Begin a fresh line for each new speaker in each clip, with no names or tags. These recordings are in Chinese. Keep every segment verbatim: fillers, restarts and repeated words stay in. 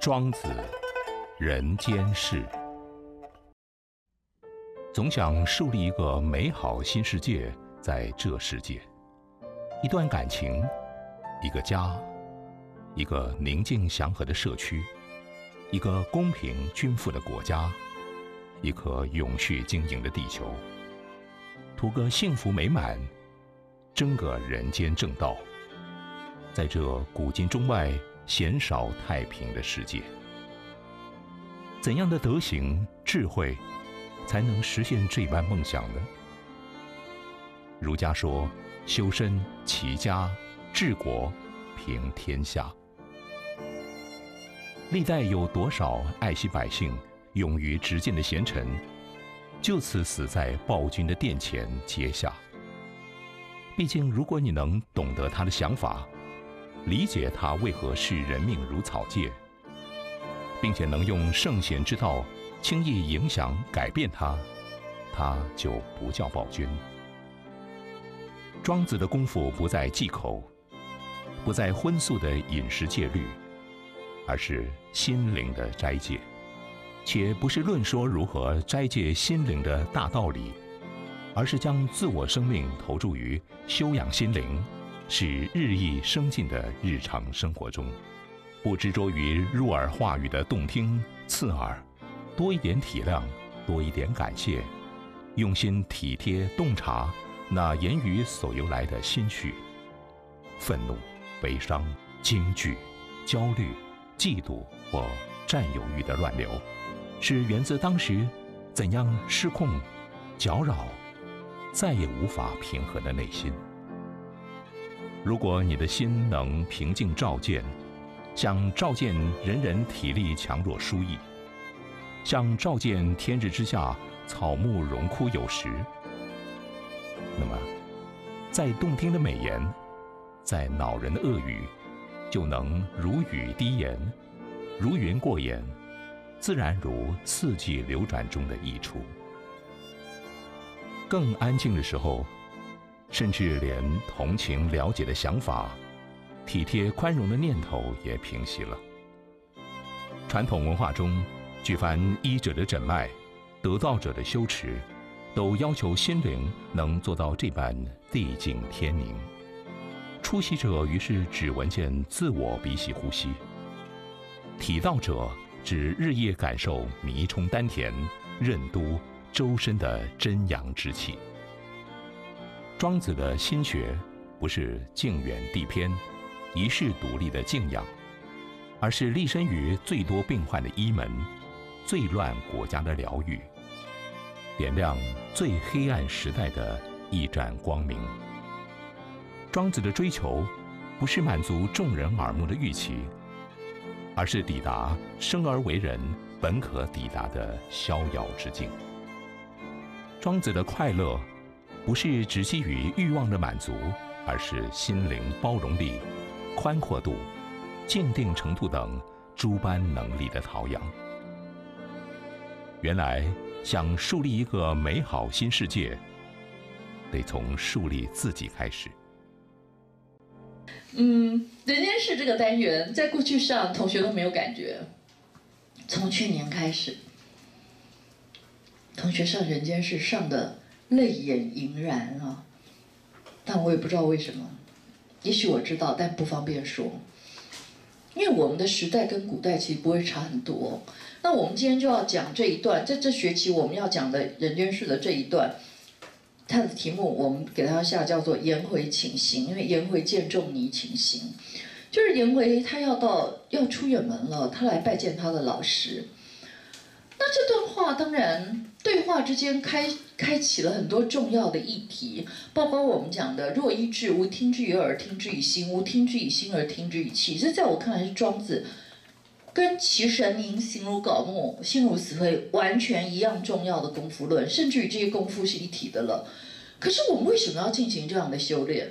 庄子，人间世。总想树立一个美好新世界，在这世界，一段感情，一个家，一个宁静祥和的社区，一个公平均富的国家，一颗永续经营的地球，图个幸福美满，争个人间正道，在这古今中外鲜少太平的世界，怎样的德行智慧才能实现这般梦想呢？儒家说：修身、齐家、治国、平天下。历代有多少爱惜百姓、勇于直谏的贤臣，就此死在暴君的殿前阶下。毕竟，如果你能懂得他的想法，理解他为何视人命如草芥，并且能用圣贤之道轻易影响改变他，他就不叫暴君。庄子的功夫不在忌口，不在荤素的饮食戒律，而是心灵的斋戒，且不是论说如何斋戒心灵的大道理，而是将自我生命投注于修养心灵，使日益升进的日常生活中，不执着于入耳话语的动听刺耳，多一点体谅，多一点感谢，用心体贴洞察那言语所由来的心绪，愤怒、悲伤、惊惧、焦虑、嫉妒或占有欲的乱流，是源自当时怎样失控、搅扰，再也无法平和的内心。如果你的心能平静照见，像照见人人体力强弱殊异，像照见天日之下草木荣枯有时，那么再动听的美言，再恼人的恶语，就能如雨滴言，如云过眼，自然如四季流转中的溢出。更安静的时候，甚至连同情了解的想法，体贴宽容的念头也平息了。传统文化中，举凡医者的诊脉，得道者的修持，都要求心灵能做到这般地静天宁。出席者于是只闻见自我鼻息呼吸，体道者只日夜感受弥充丹田、任督周身的真阳之气。庄子的心学不是静远地偏、一世独立的静养，而是立身于最多病患的医门、最乱国家的疗愈，点亮最黑暗时代的一盏光明。庄子的追求不是满足众人耳目的预期，而是抵达生而为人本可抵达的逍遥之境。庄子的快乐不是只基于欲望的满足，而是心灵包容力、宽阔度、静定程度等诸般能力的陶养。原来想树立一个美好新世界，得从树立自己开始。
嗯，人间世这个单元，在过去上同学都没有感觉，从去年开始，同学上人间世上的泪眼盈然啊，但我也不知道为什么，也许我知道，但不方便说，因为我们的时代跟古代其实不会差很多。那我们今天就要讲这一段，在这学期我们要讲的人间世的这一段，它的题目我们给它下叫做颜回请行，因为颜回见仲尼请行，就是颜回他要到要出远门了，他来拜见他的老师。那这段话当然对话之间开开启了很多重要的议题，包括我们讲的若一智，无听之于耳，听之以心；无听之以心而听之以气。这在我看来是庄子跟其神明、形如槁木、心如死灰完全一样重要的功夫论，甚至于这些功夫是一体的了。可是我们为什么要进行这样的修炼？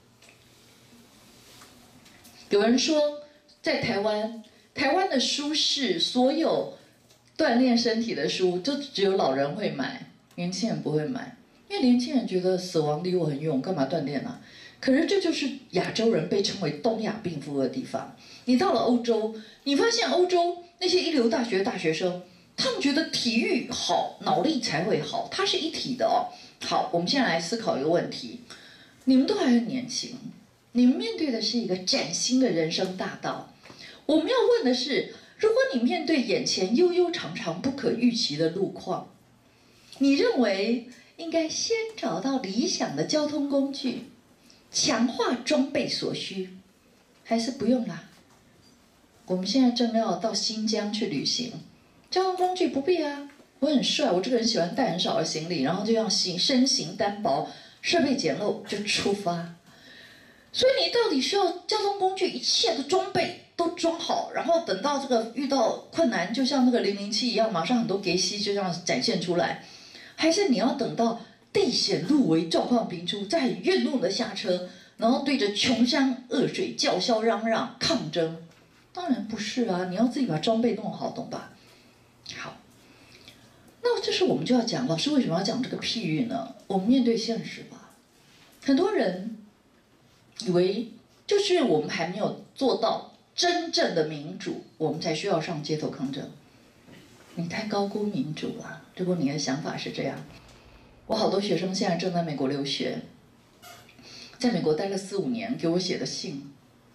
有人说，在台湾，台湾的书市所有锻炼身体的书，就只有老人会买，年轻人不会买，因为年轻人觉得死亡离我很远，我干嘛锻炼啊？ 可是这就是亚洲人被称为东亚病夫的地方。你到了欧洲，你发现欧洲那些一流大学的大学生，他们觉得体育好，脑力才会好，它是一体的哦。好，我们现在来思考一个问题：你们都还很年轻，你们面对的是一个崭新的人生大道。我们要问的是，如果你面对眼前悠悠长长不可预期的路况，你认为应该先找到理想的交通工具，强化装备所需，还是不用啦？我们现在正要到新疆去旅行，交通工具不必啊，我很帅，我这个人喜欢带很少的行李，然后就让行身形单薄，设备简陋就出发。所以你到底需要交通工具一切的装备都装好，然后等到这个遇到困难，就像那个零零七一样，马上很多给息就这样展现出来，还是你要等到地险路危、状况频出，再很怨怒的下车，然后对着穷山恶水叫嚣嚷嚷抗争？当然不是啊，你要自己把装备弄好，懂吧？好，那这时我们就要讲，老师为什么要讲这个譬喻呢？我们面对现实吧。很多人以为就是我们还没有做到真正的民主，我们才需要上街头抗争。你太高估民主了，如果你的想法是这样。我好多学生现在正在美国留学，在美国待了四五年，给我写的信。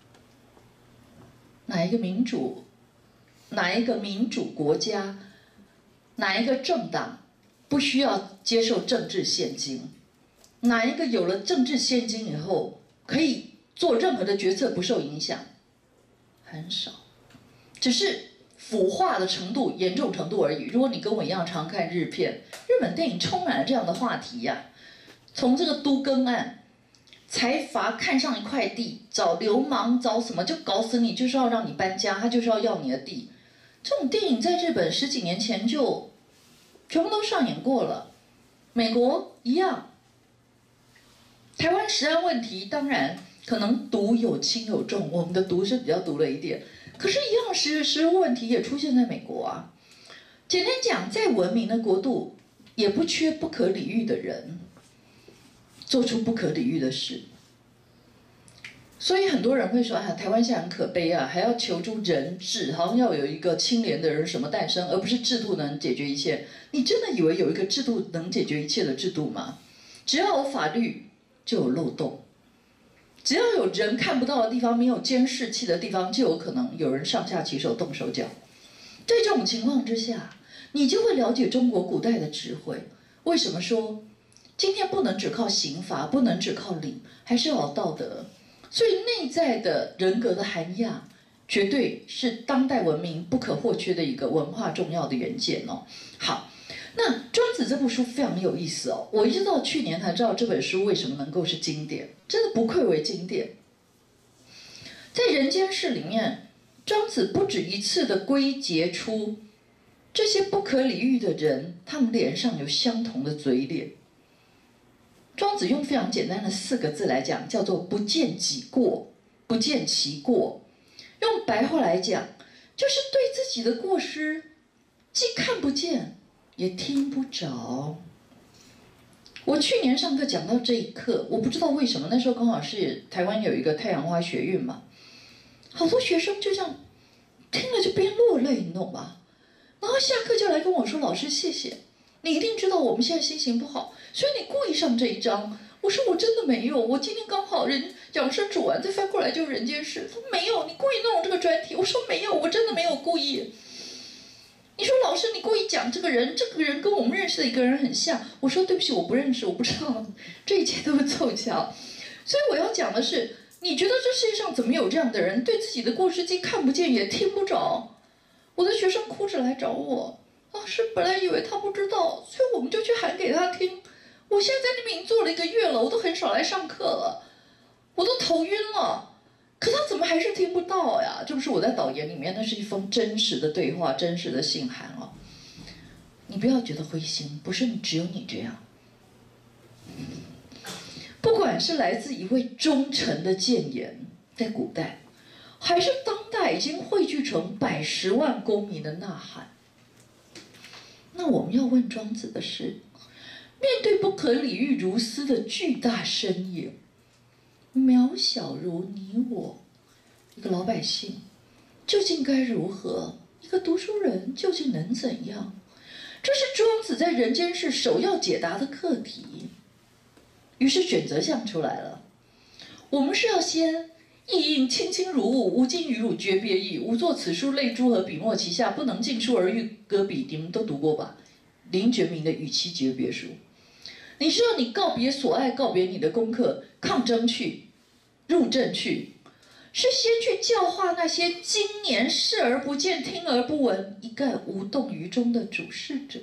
哪一个民主，哪一个民主国家，哪一个政党不需要接受政治现金？哪一个有了政治现金以后，可以做任何的决策不受影响？很少，只是腐化的程度、严重程度而已。如果你跟我一样常看日片，日本电影充满了这样的话题呀、啊。从这个都更案，财阀看上一块地，找流氓找什么就搞死你，就是要让你搬家，他就是要要你的地。这种电影在日本十几年前就全部都上演过了，美国一样。台湾食安问题当然可能毒有轻有重，我们的毒是比较毒了一点，可是，一样食食物问题也出现在美国啊。简单讲，在文明的国度，也不缺不可理喻的人，做出不可理喻的事。所以很多人会说：“啊，台湾现在很可悲啊，还要求助人治，好像要有一个清廉的人什么诞生，而不是制度能解决一切。”你真的以为有一个制度能解决一切的制度吗？只要有法律，就有漏洞。只要有人看不到的地方，没有监视器的地方，就有可能有人上下其手动手脚。在这种情况之下，你就会了解中国古代的智慧。为什么说今天不能只靠刑罚，不能只靠礼，还是要有道德？所以内在的人格的涵养，绝对是当代文明不可或缺的一个文化重要的元件哦。好。那《庄子》这部书非常有意思哦，我一直到去年才知道这本书为什么能够是经典，真的不愧为经典。在《人间世》里面，庄子不止一次地归结出这些不可理喻的人，他们脸上有相同的嘴脸。庄子用非常简单的四个字来讲，叫做“不见己过，不见其过”。用白话来讲，就是对自己的过失既看不见，也听不着。我去年上课讲到这一课，我不知道为什么，那时候刚好是台湾有一个太阳花学运嘛，好多学生就这样听了就边落泪，你懂吗？然后下课就来跟我说：“老师，谢谢，你一定知道我们现在心情不好，所以你故意上这一章。”我说：“我真的没有，我今天刚好人讲师煮完，再翻过来就是人间世。”他说：“没有，你故意弄这个专题。”我说：“没有，我真的没有故意。”你说老师，你故意讲这个人，这个人跟我们认识的一个人很像。我说对不起，我不认识，我不知道，这一切都是凑巧。所以我要讲的是，你觉得这世界上怎么有这样的人，对自己的过失既看不见也听不着？我的学生哭着来找我，老师本来以为他不知道，所以我们就去喊给他听。我现在在那边已经做了一个月了，我都很少来上课了，我都头晕了。可他怎么还是听不到呀？这不是我在导言里面，那是一封真实的对话，真实的信函哦。你不要觉得灰心，不是你只有你这样。不管是来自一位忠臣的谏言，在古代，还是当代已经汇聚成百十万公民的呐喊，那我们要问庄子的是：面对不可理喻如斯的巨大深野， 渺小如你我，一个老百姓究竟该如何？一个读书人究竟能怎样？这是庄子在人间世首要解答的课题。于是选择项出来了，我们是要先意应清清如雾，吾今与汝诀别意。吾作此书，泪珠和笔墨齐下，不能尽书而欲搁笔。你们都读过吧？林觉民的《与妻诀别书》。你知道，你告别所爱，告别你的功课，抗争去，入阵去，是先去教化那些今年视而不见、听而不闻、一概无动于衷的主事者。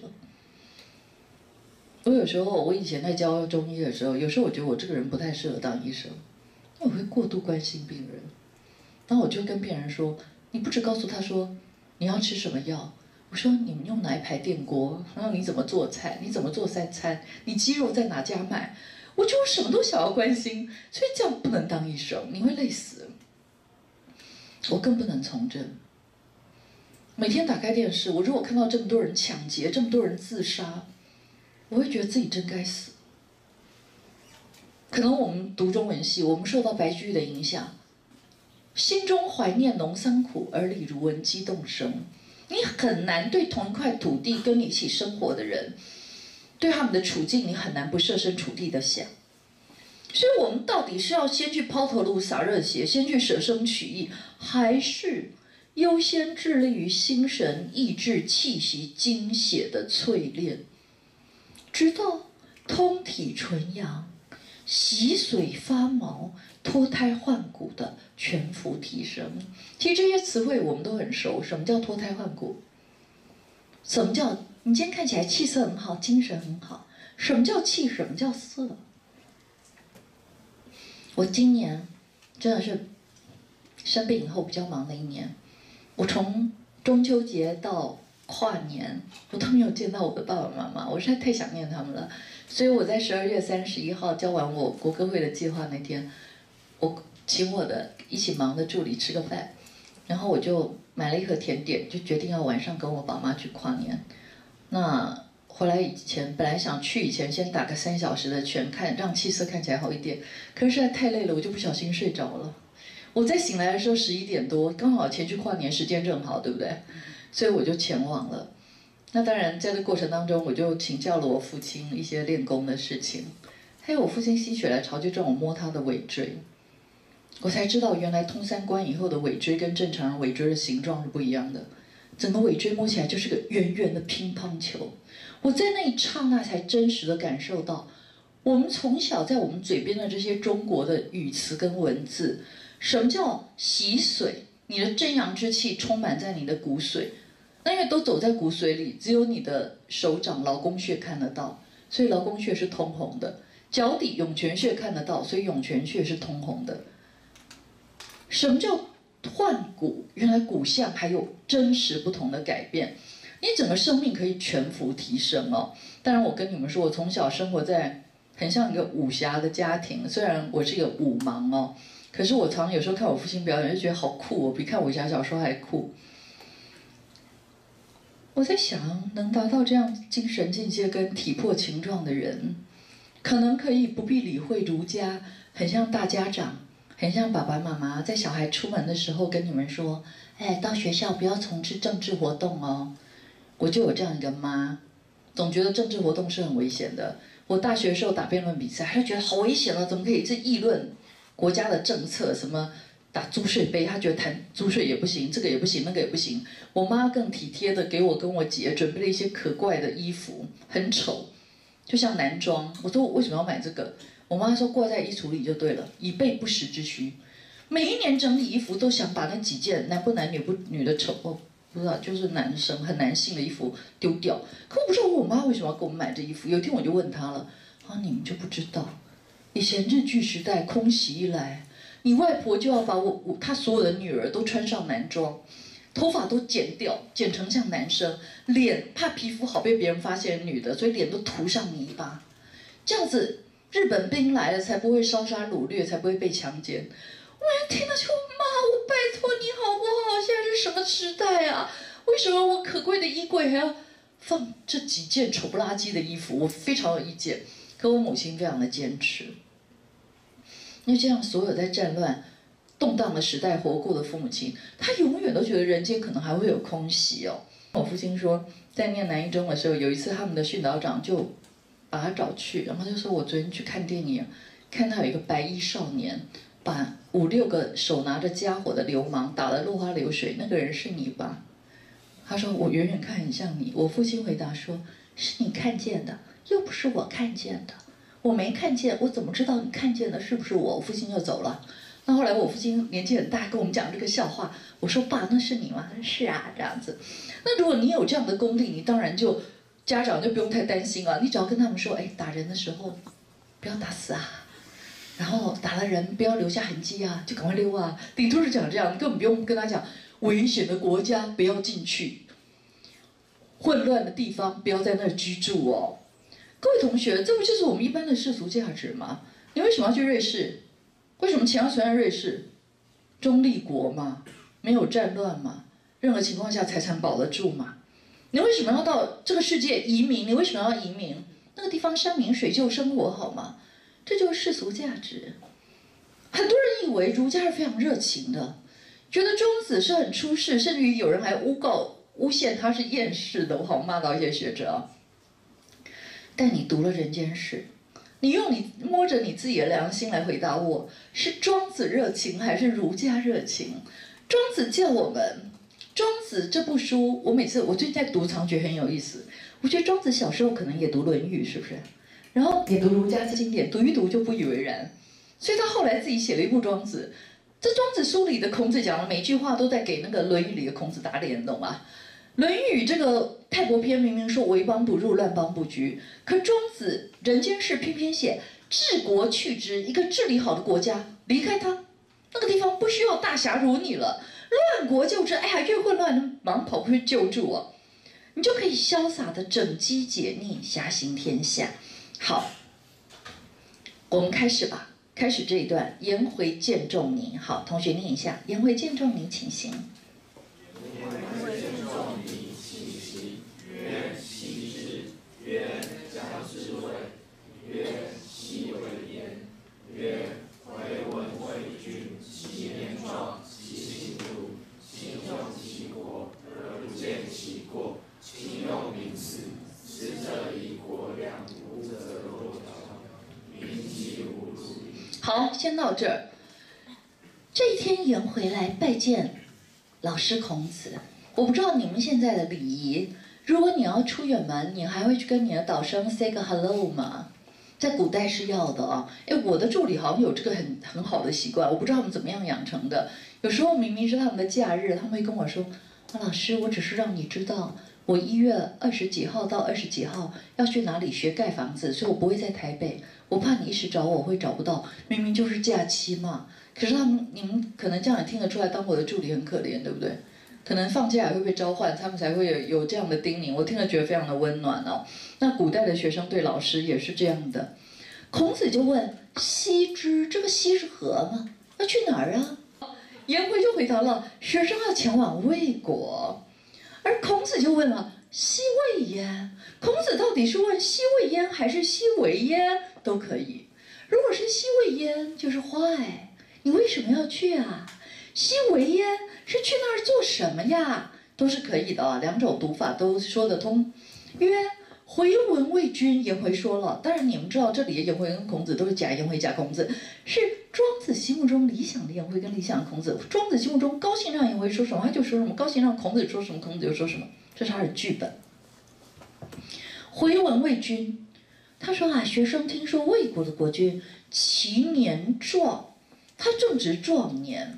我有时候，我以前在教中医的时候，有时候我觉得我这个人不太适合当医生，因为我会过度关心病人。然后我就跟病人说：“你不只告诉他说你要吃什么药，我说你们用哪一排电锅，然后你怎么做菜，你怎么做三餐，你鸡肉在哪家买。”我觉得我什么都想要关心，所以这样不能当医生，你会累死。我更不能从政。每天打开电视，我如果看到这么多人抢劫，这么多人自杀，我会觉得自己真该死。可能我们读中文系，我们受到白居易的影响，心中怀念农桑苦，耳里如闻机动声。你很难对同一块土地跟你一起生活的人，对他们的处境，你很难不设身处地的想。所以我们到底是要先去抛头颅洒热血，先去舍生取义，还是优先致力于心神意志气息精血的淬炼，直到通体纯阳、洗髓发毛、脱胎换骨的全幅提升？其实这些词汇我们都很熟。什么叫脱胎换骨？什么叫你今天看起来气色很好，精神很好？什么叫气？什么叫色？我今年真的是生病以后比较忙的一年，我从中秋节到跨年，我都没有见到我的爸爸妈妈，我实在太想念他们了。所以我在十二月三十一号交完我国歌会的计划那天，我请我的一起忙的助理吃个饭，然后我就买了一盒甜点，就决定要晚上跟我爸妈去跨年。那回来以前本来想去以前先打个三小时的拳，看让气色看起来好一点，可是实在太累了，我就不小心睡着了。我在醒来的时候十一点多，刚好前去跨年时间正好，对不对？所以我就前往了。那当然，在这过程当中，我就请教了我父亲一些练功的事情，还有我父亲心血来潮就让我摸他的尾椎，我才知道原来通三关以后的尾椎跟正常人尾椎的形状是不一样的，整个尾椎摸起来就是个圆圆的乒乓球。我在那一刹那才真实的感受到，我们从小在我们嘴边的这些中国的语词跟文字，什么叫洗髓？你的真阳之气充满在你的骨髓，那因为都走在骨髓里，只有你的手掌劳宫穴看得到，所以劳宫穴是通红的；脚底涌泉穴看得到，所以涌泉穴是通红的。什么叫换骨？原来骨相还有真实不同的改变。你整个生命可以全幅提升哦。当然，我跟你们说，我从小生活在很像一个武侠的家庭，虽然我是一个武盲哦，可是我常常有时候看我父亲表演，就觉得好酷哦，比看武侠小说还酷。我在想，能达到这样精神境界跟体魄情状的人，可能可以不必理会儒家，很像大家长，很像爸爸妈妈在小孩出门的时候跟你们说：“哎，到学校不要从事政治活动哦。”我就有这样一个妈，总觉得政治活动是很危险的。我大学的时候打辩论比赛，他就觉得好危险了，怎么可以这议论国家的政策？什么打租税杯，他觉得谈租税也不行，这个也不行，那个也不行。我妈更体贴的给我跟我姐准备了一些可怪的衣服，很丑，就像男装。我说我为什么要买这个？我妈说挂在衣橱里就对了，以备不时之需。每一年整理衣服都想把那几件男不男女不女的丑哦。不知道，就是男生很男性的衣服丢掉。可我不知道我妈为什么要给我们买这衣服。有一天我就问她了，啊，你们就不知道，以前日据时代空袭一来，你外婆就要把我我她所有的女儿都穿上男装，头发都剪掉，剪成像男生，脸怕皮肤好被别人发现女的，所以脸都涂上泥巴，这样子日本兵来了才不会烧杀掳掠，才不会被强奸。我听到就妈，我拜托你好不好？现在是什么时代啊？为什么我可贵的衣柜还要放这几件丑不拉几的衣服？我非常有意见，可我母亲非常的坚持。 因为这样，所有在战乱、动荡的时代活过的父母亲，他永远都觉得人间可能还会有空隙哦。我父亲说，在念南一中的时候，有一次他们的训导长就把他找去，然后就说：“我昨天去看电影，看到有一个白衣少年把五六个手拿着家伙的流氓打得落花流水，那个人是你吧？”他说：“我远远看很像你。”我父亲回答说：“是你看见的，又不是我看见的。我没看见，我怎么知道你看见的是不是我？”我父亲就走了。那后来我父亲年纪很大，跟我们讲这个笑话。我说：“爸，那是你吗？”他说：“是啊，这样子。”那如果你有这样的功力，你当然就家长就不用太担心了。你只要跟他们说：“哎，打人的时候不要打死啊，然后打了人不要留下痕迹啊，就赶快溜啊。”顶多是讲这样，你根本不用跟他讲危险的国家不要进去，混乱的地方不要在那儿居住哦。各位同学，这不就是我们一般的世俗价值吗？你为什么要去瑞士？为什么钱要存在瑞士？中立国嘛，没有战乱嘛，任何情况下财产保得住嘛。你为什么要到这个世界移民？你为什么要移民？那个地方山明水秀，生活好吗？这就是世俗价值。很多人以为儒家是非常热情的，觉得庄子是很出世，甚至于有人还诬告、诬陷他是厌世的，我好骂到一些学者啊。但你读了《人间世》，你用你摸着你自己的良心来回答我：是庄子热情还是儒家热情？庄子叫我们，庄子这部书，我每次我最近在读，常觉得很有意思。我觉得庄子小时候可能也读《论语》，是不是？然后也读儒家经典，读一读就不以为然。所以他后来自己写了一部《庄子》。这庄子书里的孔子讲的每一句话都在给那个《论语》里的孔子打脸，懂吗？《论语》这个太伯篇明明说为邦不入，乱邦不居，可庄子《人间世》偏偏写治国去之，一个治理好的国家，离开它，那个地方不需要大侠如你了，乱国救之，哎呀，越混乱，忙跑过去救助哦，你就可以潇洒的整机解逆，侠行天下。好，我们开始吧。开始这一段，颜回见仲尼。好，同学念一下：颜回见仲尼，请行。
颜回见仲尼，请行。曰：昔之。曰：将之谓。曰：昔为焉。曰：回文魏君，其言壮，其行笃，亲用其国而不见其过，亲用民事，实则以国量，无则若条，民既无辱。
好，先到这儿。这一天，颜回来拜见老师孔子。我不知道你们现在的礼仪，如果你要出远门，你还会去跟你的导生 say 个 hello 吗？在古代是要的啊。哎，我的助理好像有这个很很好的习惯，我不知道他们怎么样养成的。有时候明明是他们的假日，他们会跟我说：“啊，老师，我只是让你知道，我一月二十几号到二十几号要去哪里学盖房子，所以我不会在台北。我怕你一时找我，我会找不到。明明就是假期嘛。可是他们，你们可能这样也听得出来，当我的助理很可怜，对不对？可能放假也会被召唤，他们才会有有这样的叮咛。我听了觉得非常的温暖哦。那古代的学生对老师也是这样的。孔子就问：西之，这个西是何吗？要去哪儿啊？颜回就回答了：学生要前往魏国。而孔子就问了：西魏焉？孔子到底是问西魏焉还是西为焉？都可以。如果是西魏焉，就是坏，你为什么要去啊？西为焉是去那儿做什么呀？都是可以的啊，两种读法都说得通。曰：回文魏君。颜回说了，当然你们知道这里的颜回跟孔子都是假颜回假孔子，是庄子心目中理想的颜回跟理想的孔子。庄子心目中高兴让颜回说什么他就说什么，高兴让孔子说什么孔子就说什么，这是他的剧本。回文魏君，他说啊，学生听说魏国的国君其年壮，他正值壮年。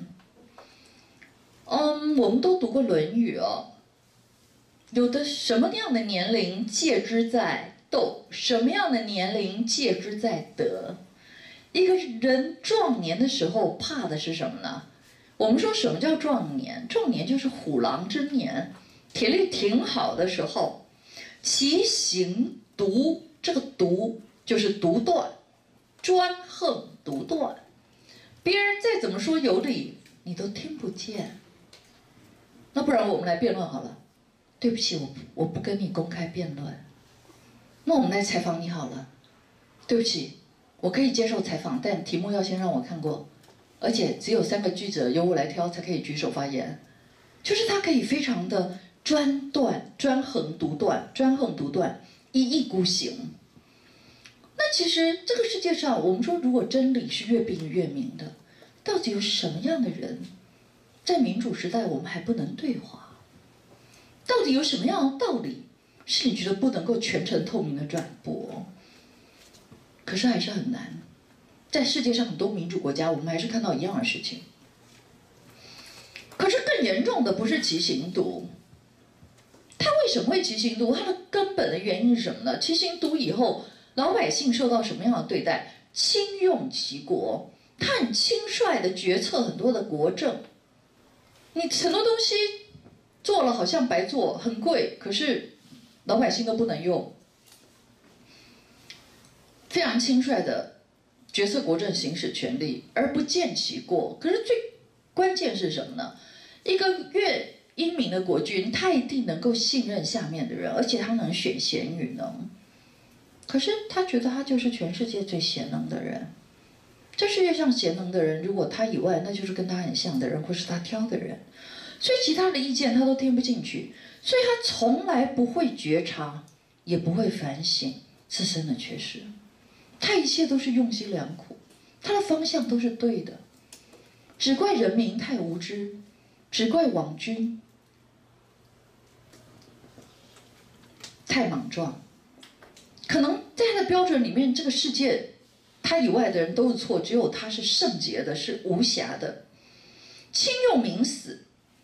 嗯，我们都读过《论语》哦。有的什么样的年龄戒之在斗，什么样的年龄戒之在德。一个人壮年的时候怕的是什么呢？我们说什么叫壮年？壮年就是虎狼之年，体力挺好的时候。其行独，这个独就是独断，专横独断，别人再怎么说有理，你都听不见。那不然我们来辩论好了。对不起，我我不跟你公开辩论。那我们来采访你好了。对不起， 我可以接受采访，但题目要先让我看过，而且只有三个记者由我来挑才可以举手发言。就是他可以非常的专断、专横独断、专横独断，一意孤行。那其实这个世界上，我们说如果真理是越辩越明的，到底有什么样的人，在民主时代我们还不能对话？到底有什么样的道理，是你觉得不能够全程透明的转播？可是还是很难。在世界上很多民主国家，我们还是看到一样的事情。可是更严重的不是骑行毒，它为什么会骑行毒？它的根本的原因是什么呢？骑行毒以后，老百姓受到什么样的对待？轻用其国，他很轻率的决策很多的国政。你很多东西做了好像白做，很贵，可是老百姓都不能用。非常轻率的决策国政行使权力，而不见其过。可是最关键是什么呢？一个越英明的国君，他一定能够信任下面的人，而且他能选贤与能。可是他觉得他就是全世界最贤能的人。这世界上贤能的人，如果他以外，那就是跟他很像的人，或是他挑的人。所以其他的意见他都听不进去，所以他从来不会觉察，也不会反省自身的缺失。他一切都是用心良苦，他的方向都是对的，只怪人民太无知，只怪网军太莽撞。可能在他的标准里面，这个世界他以外的人都是错，只有他是圣洁的，是无瑕的。轻用民死。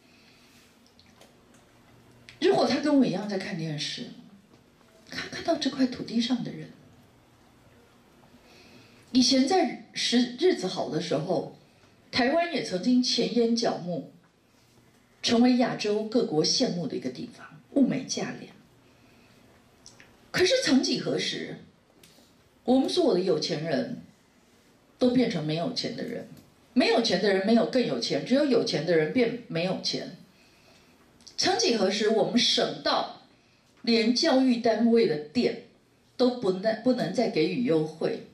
如果他跟我一样在看电视，他看到这块土地上的人，以前在时日子好的时候，台湾也曾经前烟角木，成为亚洲各国羡慕的一个地方，物美价廉。可是曾几何时，我们所有的有钱人都变成没有钱的人，没有钱的人没有更有钱，只有有钱的人变没有钱。曾几何时，我们省到连教育单位的店都不能不能再给予优惠。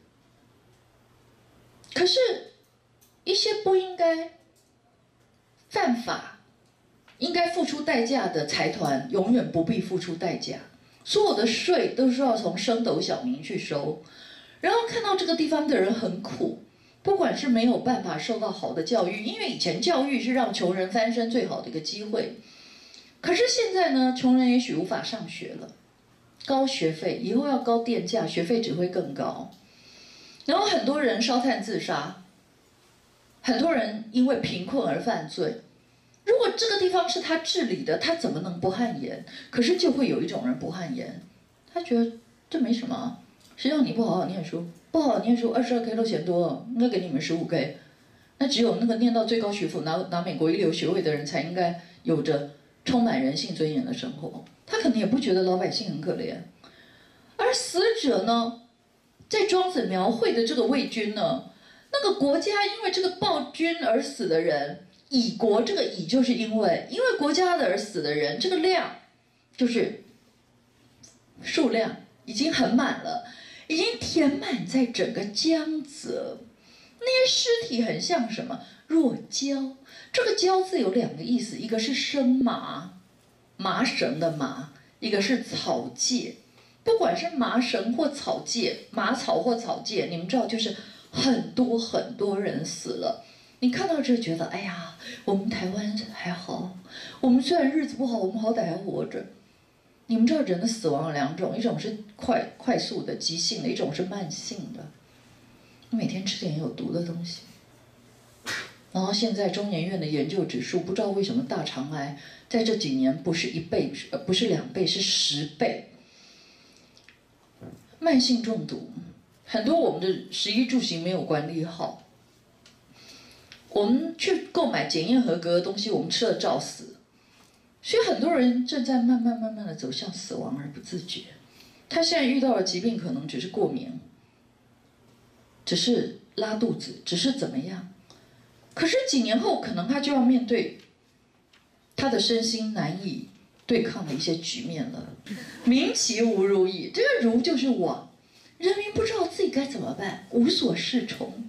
可是，一些不应该犯法、应该付出代价的财团，永远不必付出代价。所有的税都是要从升斗小民去收，然后看到这个地方的人很苦，不管是没有办法受到好的教育，因为以前教育是让穷人翻身最好的一个机会。可是现在呢，穷人也许无法上学了，高学费，以后要高电价，学费只会更高。然后很多人烧炭自杀，很多人因为贫困而犯罪。如果这个地方是他治理的，他怎么能不汗颜？可是就会有一种人不汗颜，他觉得这没什么，谁让你不好好念书？不好好念书，二十二 K 都嫌多了，应该给你们十五 K。那只有那个念到最高学府、拿拿美国一流学位的人，才应该有着充满人性尊严的生活。他可能也不觉得老百姓很可怜，而死者呢，在庄子描绘的这个魏军呢，那个国家因为这个暴君而死的人。以国，这个以就是因为因为国家的而死的人，这个量就是数量已经很满了，已经填满在整个江泽。那些尸体很像什么？若胶。这个胶字有两个意思，一个是生麻，麻绳的麻；一个是草芥。不管是麻绳或草芥，麻草或草芥，你们知道，就是很多很多人死了。你看到这觉得，哎呀，我们台湾还好，我们虽然日子不好，我们好歹还活着。你们知道人的死亡有两种，一种是快快速的、急性的，一种是慢性的。你每天吃点有毒的东西，然后现在中研院的研究指数，不知道为什么大肠癌在这几年不是一倍，呃，不是两倍，是十倍。慢性中毒，很多我们的食衣住行没有管理好。我们去购买检验合格的东西，我们吃了照死，所以很多人正在慢慢慢慢的走向死亡而不自觉。他现在遇到的疾病可能只是过敏，只是拉肚子，只是怎么样？可是几年后，可能他就要面对他的身心难以对抗的一些局面了。民其无如矣，这个如就是往， 人民不知道自己该怎么办，无所适从。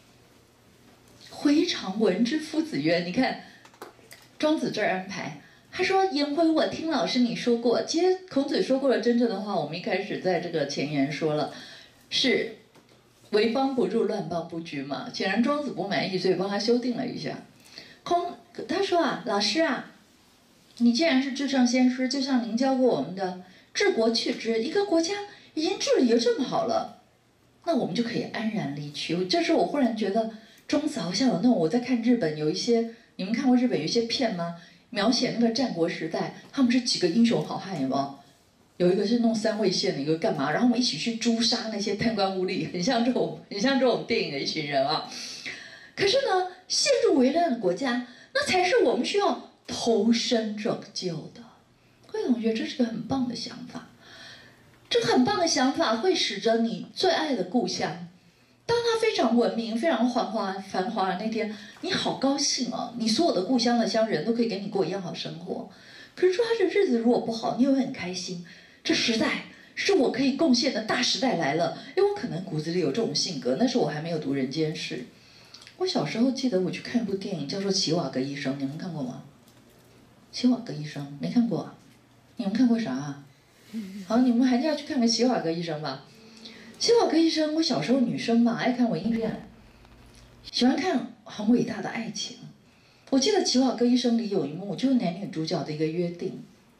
回肠闻之夫子曰：“你看，庄子这儿安排，他说颜回，我听老师你说过，其实孔子说过了真正的话，我们一开始在这个前言说了，是为邦不入，乱邦不居嘛。显然庄子不满意，所以帮他修订了一下。孔他说啊，老师啊，你既然是至圣先师，就像您教过我们的，治国去之，一个国家已经治理得这么好了，那我们就可以安然离去。这时候我忽然觉得。”庄子好像有那种，我在看日本有一些，你们看过日本有一些片吗？描写那个战国时代，他们是几个英雄好汉，有没有？有一个是弄三味线的，一个干嘛？然后我们一起去诛杀那些贪官污吏，很像这种，很像这种电影的一群人啊。可是呢，陷入危难的国家，那才是我们需要投身拯救的。各位同学，这是个很棒的想法，这个很棒的想法会使得你最爱的故乡。当它非常文明、非常繁华、繁华的那天，你好高兴哦！你所有的故乡的乡人都可以跟你过一样好生活。可是说他这日子如果不好，你也会很开心。这时代是我可以贡献的大时代来了，因为我可能骨子里有这种性格。那时候我还没有读《人间世》，我小时候记得我去看一部电影，叫做《齐瓦格医生》，你们看过吗？齐瓦格医生没看过啊？你们看过啥啊？好，你们寒假去看个齐瓦格医生吧。齐瓦格医生，我小时候女生嘛，爱看文艺片，喜欢看很伟大的爱情。我记得齐瓦格医生里有一幕，就是男女主角的一个约定。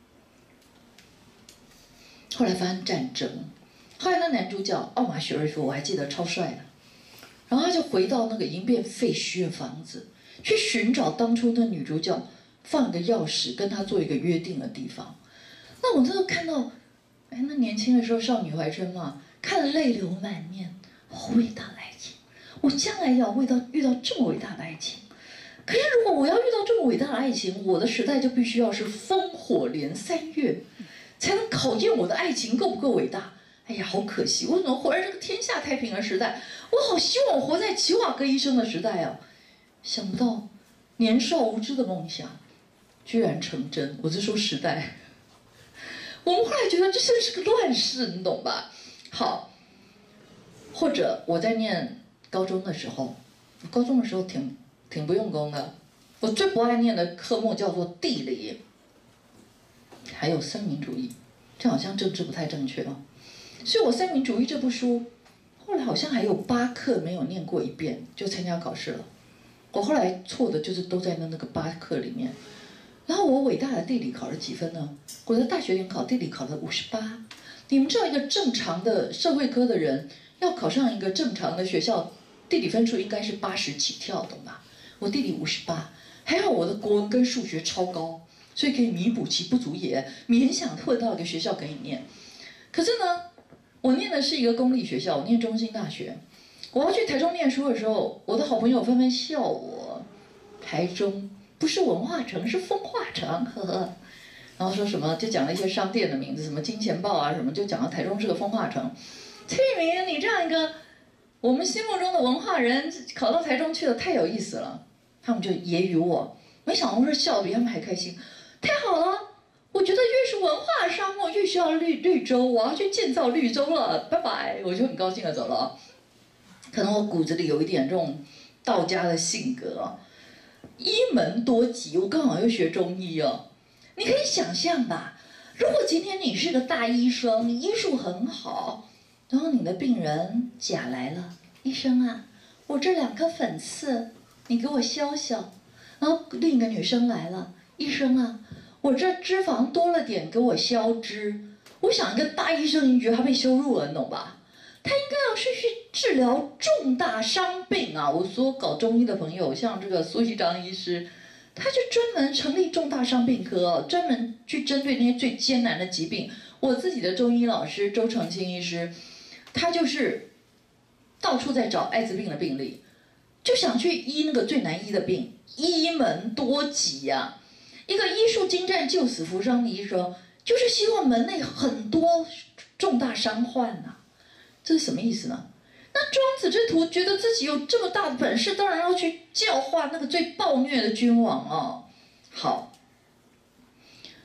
后来发生战争，后来那男主角奥马许瑞夫，我还记得超帅的，然后他就回到那个已经变废墟的房子，去寻找当初那女主角放个钥匙跟他做一个约定的地方。那我那时候看到，哎，那年轻的时候少女怀春嘛。看了泪流满面，好伟大的爱情！我将来要遇到遇到这么伟大的爱情。可是如果我要遇到这么伟大的爱情，我的时代就必须要是烽火连三月，才能考验我的爱情够不够伟大。哎呀，好可惜，我怎么活在这个天下太平的时代？我好希望我活在齐瓦格医生的时代啊！想不到年少无知的梦想居然成真。我是说时代，我们后来觉得这真是个乱世，你懂吧？好，或者我在念高中的时候，高中的时候挺挺不用功的。我最不爱念的科目叫做地理，还有三民主义，这好像政治不太正确哦。所以我三民主义这部书，后来好像还有八课没有念过一遍就参加考试了。我后来错的就是都在那那个八课里面。然后我伟大的地理考了几分呢？我在大学联考地理考了五十八。你们知道一个正常的社会科的人要考上一个正常的学校，地理分数应该是八十起跳，懂吧？我地理五十八，还好我的国文跟数学超高，所以可以弥补其不足也，勉强混到一个学校可以念。可是呢，我念的是一个公立学校，我念中兴大学。我要去台中念书的时候，我的好朋友纷纷笑我，台中不是文化城，是风化城，呵呵。然后说什么就讲了一些商店的名字，什么金钱豹啊什么，就讲到台中是个风化城。崔玉明，你这样一个我们心目中的文化人，考到台中去了，太有意思了。他们就揶揄我，没想到我是笑比他们还开心，太好了！我觉得越是文化沙漠，越需要绿绿洲，我要去建造绿洲了，拜拜！我就很高兴的走了。可能我骨子里有一点这种道家的性格啊，医门多疾，我刚好又学中医哦。你可以想象吧，如果今天你是个大医生，你医术很好，然后你的病人甲来了，医生啊，我这两颗粉刺，你给我消消。然后另一个女生来了，医生啊，我这脂肪多了点，给我消脂。我想一个大医生，你觉得他被羞辱了，你懂吧？他应该要是去治疗重大伤病啊！我所有搞中医的朋友，像这个苏锡章医师。他就专门成立重大伤病科哦，专门去针对那些最艰难的疾病。我自己的中医老师周成清医师，他就是到处在找艾滋病的病例，就想去医那个最难医的病，医门多疾呀、啊。一个医术精湛、救死扶伤的医生，就是希望门内很多重大伤患呐、啊。这是什么意思呢？那庄子这图觉得自己有这么大的本事，当然要去教化那个最暴虐的君王哦。好，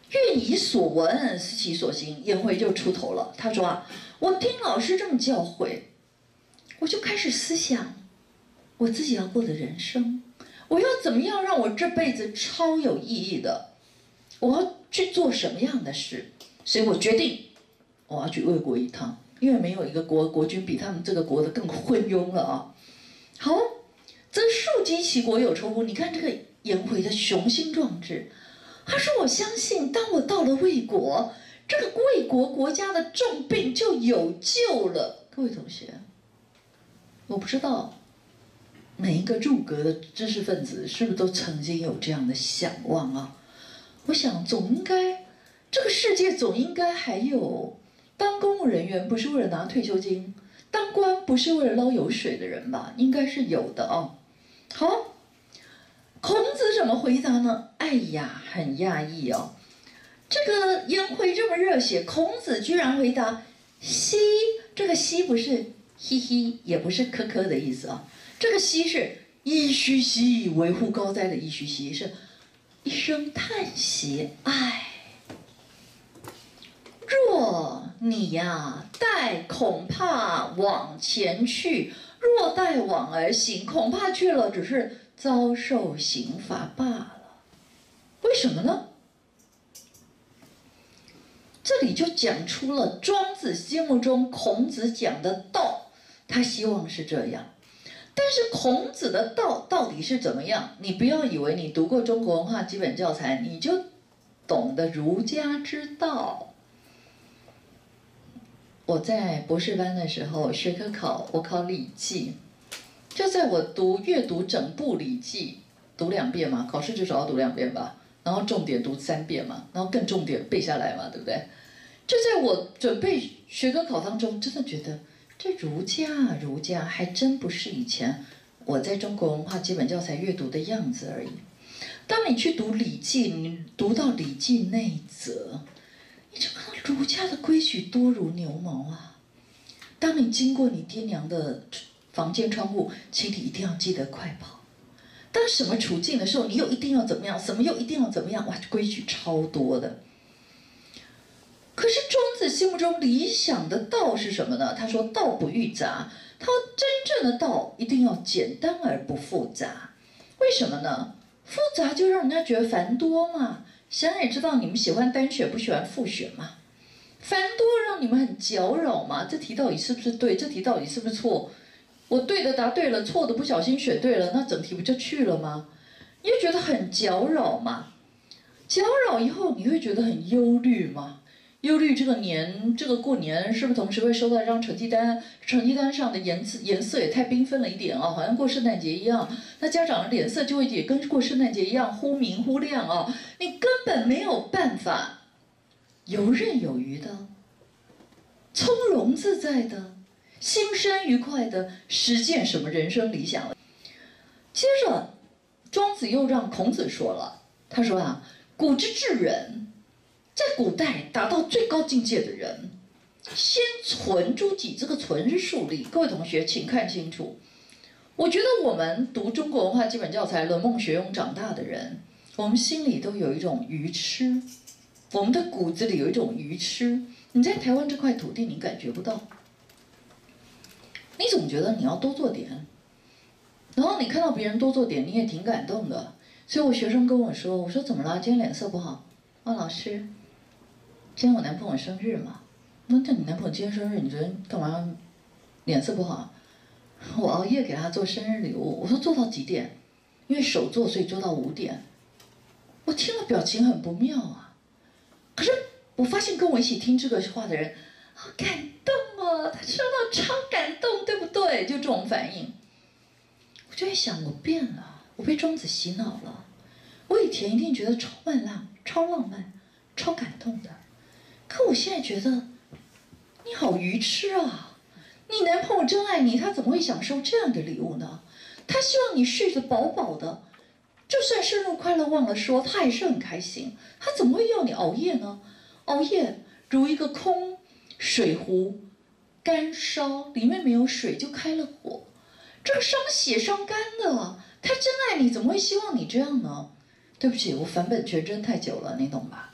愿以所闻，思其所行。颜回就出头了，他说啊，我听老师这么教诲，我就开始思想我自己要过的人生，我要怎么样让我这辈子超有意义的，我要去做什么样的事，所以我决定我要去魏国一趟，因为没有一个国国君比他们这个国的更昏庸了啊。好，则庶几其国有仇乎？你看这个颜回的雄心壮志，他说我相信，当我到了魏国，这个魏国国家的重病就有救了。各位同学，我不知道每一个入阁的知识分子是不是都曾经有这样的想望啊？我想总应该，这个世界总应该还有当公务人员不是为了拿退休金，当官不是为了捞油水的人吧？应该是有的哦。好，孔子怎么回答呢？哎呀，很讶异哦。这个颜回这么热血，孔子居然回答：奚。这个奚不是嘻嘻，也不是科科的意思啊。这个奚是噫吁兮，维护高哉的噫吁兮，是一声叹息。唉，若你呀，待恐怕往前去；若待往而行，恐怕去了只是遭受刑罚罢了。为什么呢？这里就讲出了庄子心目中孔子讲的道，他希望是这样。但是孔子的道到底是怎么样？你不要以为你读过中国文化基本教材，你就懂得儒家之道。我在博士班的时候，学科考我考《礼记》，就在我读阅读整部《礼记》，读两遍嘛，考试至少要读两遍吧，然后重点读三遍嘛，然后更重点背下来嘛，对不对？就在我准备学科考当中，真的觉得这儒家啊，儒家还真不是以前我在中国文化基本教材阅读的样子而已。当你去读《礼记》，你读到《礼记》内则，你就看到儒家的规矩多如牛毛啊！当你经过你爹娘的房间窗户，请你一定要记得快跑。当什么处境的时候，你又一定要怎么样，什么又一定要怎么样，哇，规矩超多的。可是庄子心目中理想的道是什么呢？他说道不欲杂，他说真正的道一定要简单而不复杂。为什么呢？复杂就让人家觉得繁多嘛。想想也知道你们喜欢单选不喜欢复选嘛。繁多让你们很搅扰嘛，这题到底是不是对？这题到底是不是错？我对的答对了，错的不小心选对了，那整题不就去了吗？你就觉得很搅扰嘛。搅扰以后你会觉得很忧虑嘛。忧虑这个年，这个过年是不是同时会收到一张成绩单？成绩单上的颜色颜色也太缤纷了一点啊，好像过圣诞节一样。那家长的脸色就会也跟过圣诞节一样忽明忽亮啊，你根本没有办法游刃有余的、从容自在的、心生愉快的实践什么人生理想了。接着，庄子又让孔子说了，他说啊，古之至人。在古代达到最高境界的人，先存诸己，这个存是竖立。各位同学，请看清楚。我觉得我们读中国文化基本教材、论孟学庸长大的人，我们心里都有一种愚痴，我们的骨子里有一种愚痴。你在台湾这块土地，你感觉不到，你总觉得你要多做点，然后你看到别人多做点，你也挺感动的。所以我学生跟我说，我说怎么了？今天脸色不好？哦，老师。今天我男朋友生日嘛，那那你男朋友今天生日，你昨天干嘛脸色不好？我熬夜给他做生日礼物，我说做到几点？因为手做，所以做到五点。我听了表情很不妙啊。可是我发现跟我一起听这个话的人，好感动哦，他说到超感动，对不对？就这种反应，我就在想，我变了，我被庄子洗脑了。我以前一定觉得超漫浪、超浪漫、超感动的。可我现在觉得，你好愚痴啊！你男朋友真爱你，他怎么会享受这样的礼物呢？他希望你睡得饱饱的，就算生日快乐忘了说，他还是很开心。他怎么会要你熬夜呢？熬夜如一个空水壶，干烧，里面没有水就开了火，这个伤血伤肝的。他真爱你，怎么会希望你这样呢？对不起，我返本全真太久了，你懂吧？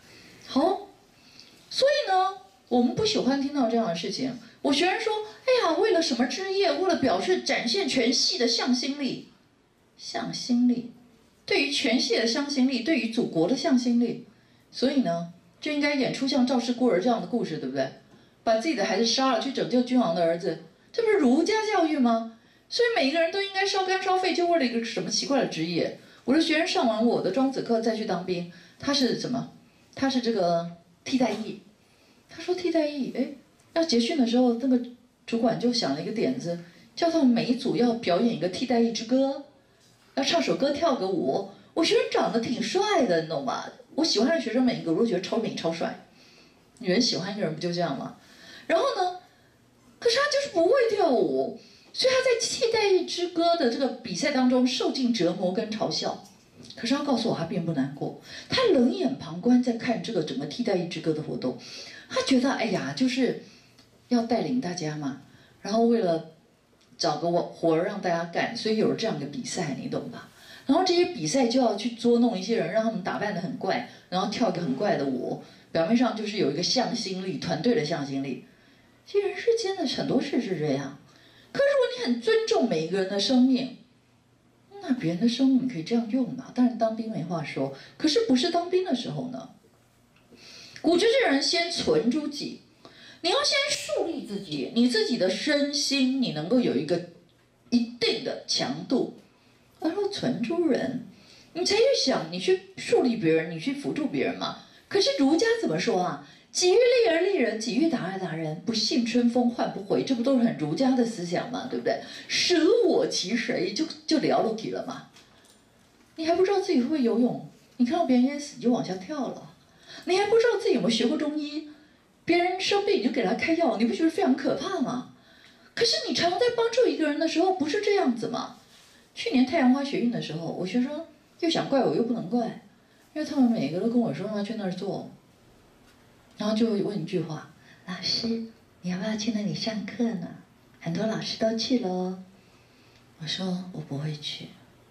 好，所以呢，我们不喜欢听到这样的事情。我学生说：“哎呀，为了什么之夜，为了表示展现全系的向心力，向心力，对于全系的向心力，对于祖国的向心力，所以呢，就应该演出像赵氏孤儿这样的故事，对不对？把自己的孩子杀了去拯救君王的儿子，这不是儒家教育吗？所以每一个人都应该烧肝烧肺，就为了一个什么奇怪的职业。我的学生上完我的庄子课再去当兵，他是什么？他是这个替代役。他说替代役，哎。”要结训的时候，那个主管就想了一个点子，叫他们每一组要表演一个替代役之歌，要唱首歌，跳个舞。我学生长得挺帅的，你懂吧？我喜欢的学生每一个我都觉得超美超帅。女人喜欢一个人不就这样吗？然后呢，可是他就是不会跳舞，所以他在替代役之歌的这个比赛当中受尽折磨跟嘲笑。可是他告诉我，他并不难过，他冷眼旁观在看这个整个替代役之歌的活动，他觉得，哎呀，就是。要带领大家嘛，然后为了找个活儿让大家干，所以有了这样的比赛，你懂吧？然后这些比赛就要去捉弄一些人，让他们打扮得很怪，然后跳一个很怪的舞，表面上就是有一个向心力，团队的向心力。其实人世间的很多事是这样，可是如果你很尊重每一个人的生命，那别人的生命你可以这样用嘛？当然当兵没话说，可是不是当兵的时候呢？古之之人先存诸己。你要先树立自己，你自己的身心，你能够有一个一定的强度，然后存诸人，你才去想，你去树立别人，你去辅助别人嘛。可是儒家怎么说啊？己欲立而立人，己欲达而达人，不信春风唤不回，这不都是很儒家的思想吗？对不对？舍我其谁，就就了不起了嘛。你还不知道自己会不会游泳，你看到别人淹死你就往下跳了，你还不知道自己有没有学过中医。别人生病你就给他开药，你不觉得非常可怕吗？可是你常在帮助一个人的时候，不是这样子吗？去年太阳花学运的时候，我学生又想怪我又不能怪，因为他们每个都跟我说要去那儿做，然后就会问一句话：老师，你要不要去那里上课呢？很多老师都去了哦。我说我不会去。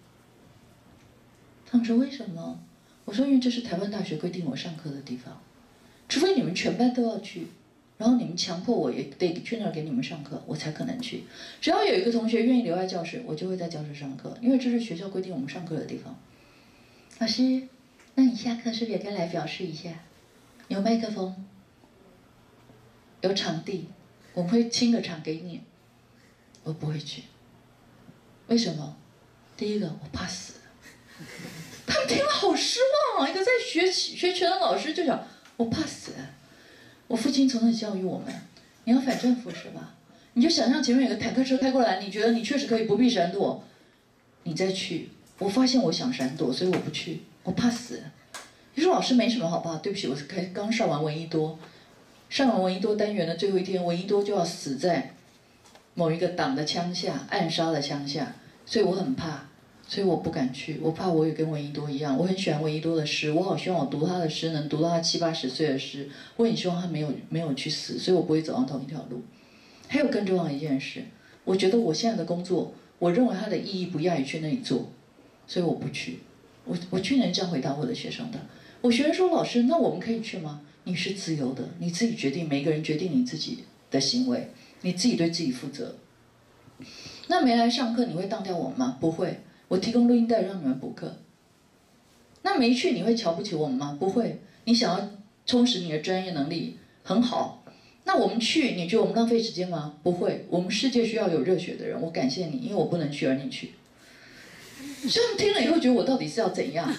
他们说为什么？我说因为这是台湾大学规定我上课的地方。除非你们全班都要去，然后你们强迫我也得去那儿给你们上课，我才可能去。只要有一个同学愿意留在教室，我就会在教室上课，因为这是学校规定我们上课的地方。老师，那你下课是不是也该来表示一下？有麦克风，有场地，我们会清个场给你。我不会去，为什么？第一个，我怕死。他们听了好失望啊！一个在学学拳的老师就讲。我怕死，我父亲从小教育我们，你要反政府是吧？你就想象前面有个坦克车开过来，你觉得你确实可以不必闪躲，你再去。我发现我想闪躲，所以我不去，我怕死。你说老师没什么好怕，对不起，我是开刚上完闻一多，上完闻一多单元的最后一天，闻一多就要死在某一个党的枪下，暗杀的枪下，所以我很怕。所以我不敢去，我怕我也跟闻一多一样。我很喜欢闻一多的诗，我好希望我读他的诗能读到他七八十岁的诗。我很希望他没有没有去死，所以我不会走上同一条路。还有更重要的一件事，我觉得我现在的工作，我认为它的意义不亚于去那里做，所以我不去。我我去年这样回答我的学生的。我学生说：“老师，那我们可以去吗？”你是自由的，你自己决定，每个人决定你自己的行为，你自己对自己负责。那没来上课，你会当掉我们吗？不会。我提供录音带让你们补课。那没去你会瞧不起我们吗？不会。你想要充实你的专业能力，很好。那我们去，你觉得我们浪费时间吗？不会。我们世界需要有热血的人，我感谢你，因为我不能去，而你去。所以他们听了以后觉得我到底是要怎样？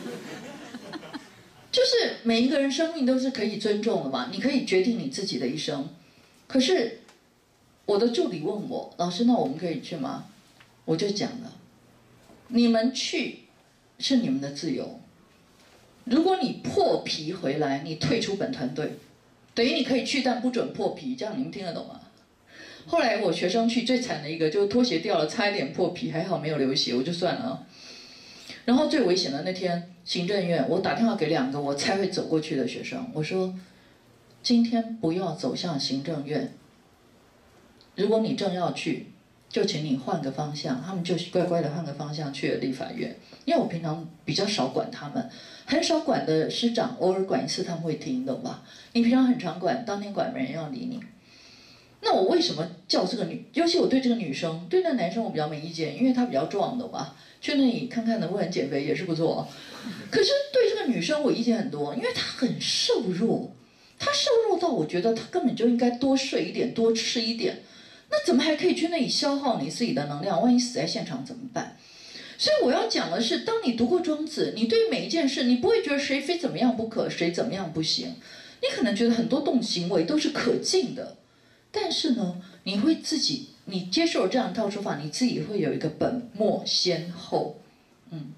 就是每一个人生命都是可以尊重的嘛，你可以决定你自己的一生。可是我的助理问我，老师，那我们可以去吗？我就讲了。你们去是你们的自由。如果你破皮回来，你退出本团队，等于你可以去，但不准破皮，这样你们听得懂吗？后来我学生去最惨的一个，就是拖鞋掉了，差一点破皮，还好没有流血，我就算了。然后最危险的那天，行政院我打电话给两个我猜会走过去的学生，我说：今天不要走向行政院。如果你正要去， 就请你换个方向，他们就乖乖的换个方向去了立法院。因为我平常比较少管他们，很少管的师长，偶尔管一次他们会听，懂吧？你平常很常管，当天管没人要理你。那我为什么叫这个女？尤其我对这个女生，对那男生我比较没意见，因为她比较壮，懂吧？去那里看看能不能减肥也是不错。可是对这个女生我意见很多，因为她很瘦弱，她瘦弱到我觉得她根本就应该多睡一点，多吃一点。那怎么还可以去那里消耗你自己的能量？万一死在现场怎么办？所以我要讲的是，当你读过庄子，你对每一件事，你不会觉得谁非怎么样不可，谁怎么样不行。你可能觉得很多动行为都是可敬的，但是呢，你会自己，你接受了这样一套说法，你自己会有一个本末先后。嗯，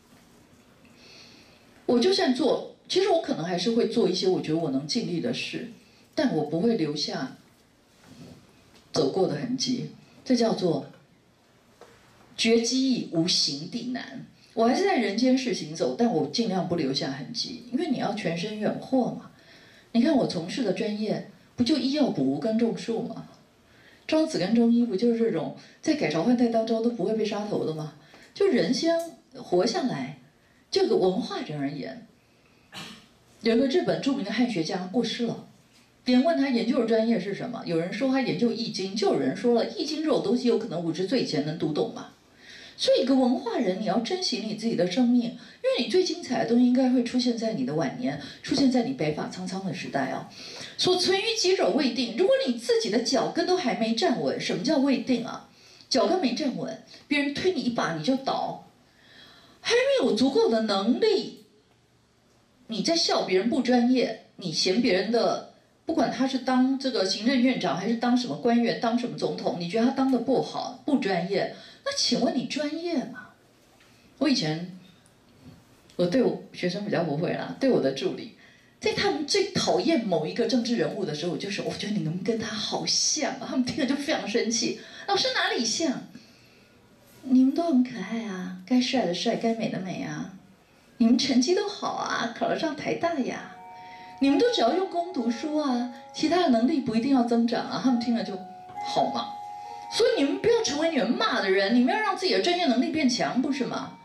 我就算做，其实我可能还是会做一些我觉得我能尽力的事，但我不会留下走过的痕迹，这叫做绝迹易，无形地难。我还是在人间世行走，但我尽量不留下痕迹，因为你要全身远祸嘛。你看我从事的专业，不就医药补无跟种树吗？庄子跟中医不就是这种在改朝换代当中都不会被杀头的吗？就人先活下来，这个文化人而言，有一个日本著名的汉学家过世了。别人问他研究的专业是什么，有人说他研究易经，就有人说了，易经这种东西有可能五十岁以前能读懂吗？所以一个文化人，你要珍惜你自己的生命，因为你最精彩的东西应该会出现在你的晚年，出现在你白发苍苍的时代啊。所存于己者未定，如果你自己的脚跟都还没站稳，什么叫未定啊？脚跟没站稳，别人推你一把你就倒，还没有足够的能力，你在笑别人不专业，你嫌别人的。不管他是当这个行政院长还是当什么官员，当什么总统，你觉得他当的不好、不专业，那请问你专业吗？我以前，我对我学生比较不会啦，对我的助理，在他们最讨厌某一个政治人物的时候，我就说，我觉得你能跟他好像啊，他们听了就非常生气。老师哪里像？你们都很可爱啊，该帅的帅，该美的美啊，你们成绩都好啊，考得上台大呀。你们都只要用功读书啊，其他的能力不一定要增长啊。他们听了就好嘛。所以你们不要成为你们骂的人，你们要让自己的专业能力变强，不是吗？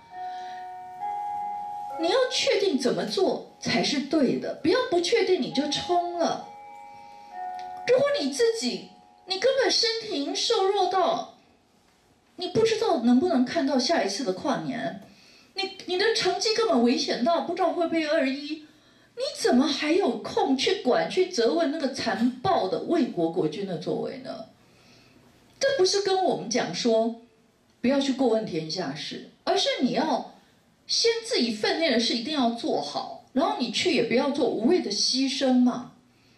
你要确定怎么做才是对的，不要不确定你就冲了。如果你自己，你根本身体已经瘦弱到，你不知道能不能看到下一次的跨年，你你的成绩根本危险到不知道会不会二一。你怎么还有空去管、去责问那个残暴的卫国国君的作为呢？这不是跟我们讲说不要去过问天下事，而是你要先自己分内的事一定要做好，然后你去也不要做无谓的牺牲嘛。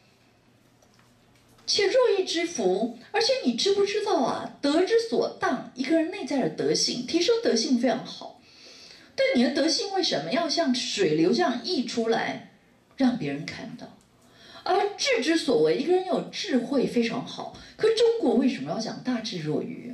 且若欲知福，而且你知不知道啊？德之所当，一个人内在的德性，提升德性非常好，但你的德性为什么要像水流这样溢出来？让别人看到，而智之所为，一个人有智慧非常好。可是中国为什么要讲大智若愚？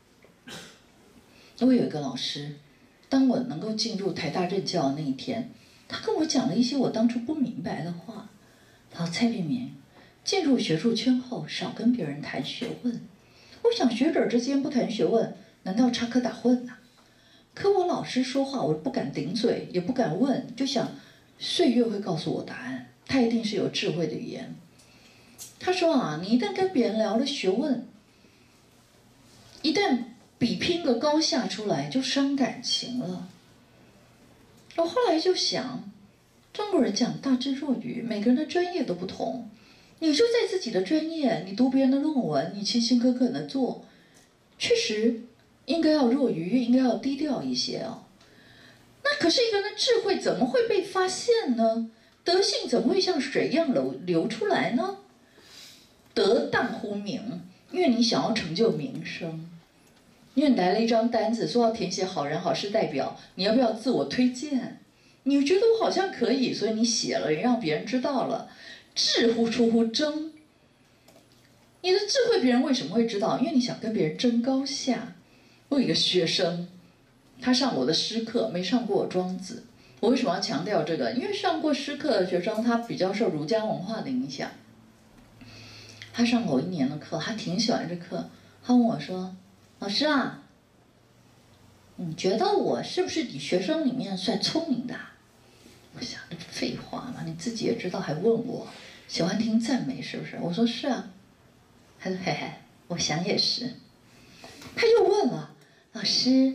我有一个老师，当我能够进入台大任教的那一天，他跟我讲了一些我当初不明白的话。他说：“蔡碧明，进入学术圈后，少跟别人谈学问。我想学者之间不谈学问，难道插科打诨呐？可我老师说话，我不敢顶嘴，也不敢问，就想。”岁月会告诉我答案，他一定是有智慧的语言。他说啊，你一旦跟别人聊了学问，一旦比拼个高下出来，就伤感情了。我后来就想，中国人讲大智若愚，每个人的专业都不同，你就在自己的专业，你读别人的论文，你勤勤恳恳的做，确实应该要若愚，应该要低调一些哦。那可是一个人的智慧怎么会被发现呢？德性怎么会像水一样流流出来呢？德当乎名，因为你想要成就名声，因为你来了一张单子，说要填写好人好事代表，你要不要自我推荐？你觉得我好像可以，所以你写了，也让别人知道了。智乎出乎争，你的智慧别人为什么会知道？因为你想跟别人争高下。我有一个学生。他上我的诗课，没上过我庄子。我为什么要强调这个？因为上过诗课的学生，他比较受儒家文化的影响。他上我一年的课，他挺喜欢这课。他问我说：“ 老师啊，你觉得我是不是你学生里面算聪明的啊？我想，这废话嘛，你自己也知道，还问我，喜欢听赞美是不是？我说是啊。他说嘿嘿，我想也是。他又问了，老师，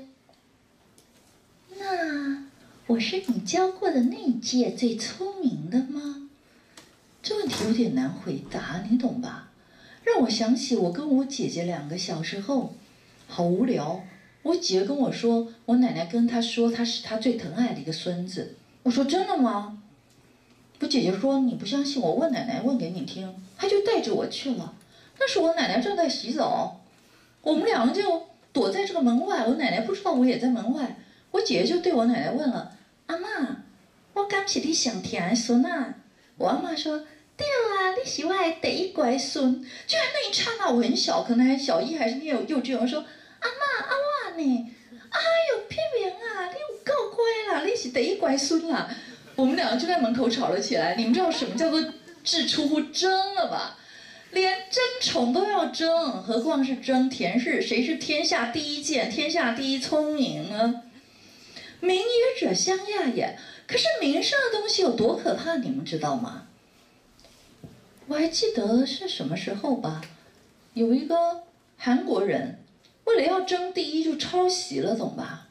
那我是你教过的那一届最聪明的吗？这问题有点难回答，你懂吧？让我想起我跟我姐姐两个小时候，好无聊。我姐跟我说，我奶奶跟她说她是她最疼爱的一个孙子。我说真的吗？我姐姐说你不相信，我问奶奶问给你听。她就带着我去了。那时我奶奶正在洗澡，我们两个就躲在这个门外，我奶奶不知道我也在门外。我姐姐就对我奶奶问了：“阿嬷，我敢是你上疼的孙啊？”我阿嬷说：“对啊，你是我的第一乖孙。”居然那一刹那我很小，可能还小一还是念幼稚园，我说：“阿嬷，阿我呢？哎呦，屁明啊，你有够乖啦，你是第一乖孙啦！”我们两个就在门口吵了起来。你们知道什么叫做智出乎争了吧？连争宠都要争，何况是争甜是谁是天下第一贱、天下第一聪明呢？名也者相亚也。可是名声的东西有多可怕，你们知道吗？我还记得是什么时候吧，有一个韩国人为了要争第一就抄袭了，懂吧？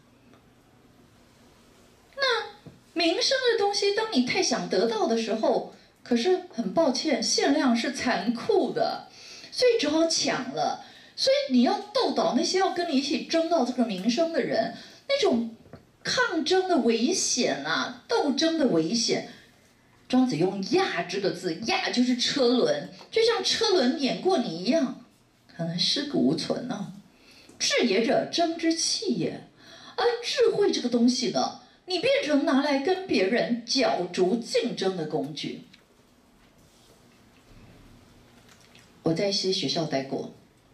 那名声的东西，当你太想得到的时候，可是很抱歉，限量是残酷的，所以只好抢了。所以你要斗倒那些要跟你一起争到这个名声的人，那种抗争的危险啊，斗争的危险。庄子用“亚”这个字，“亚”就是车轮，就像车轮碾过你一样，可能尸骨无存啊。智也者，争之器也。而智慧这个东西呢，你变成拿来跟别人角逐竞争的工具。我在一些学校待过，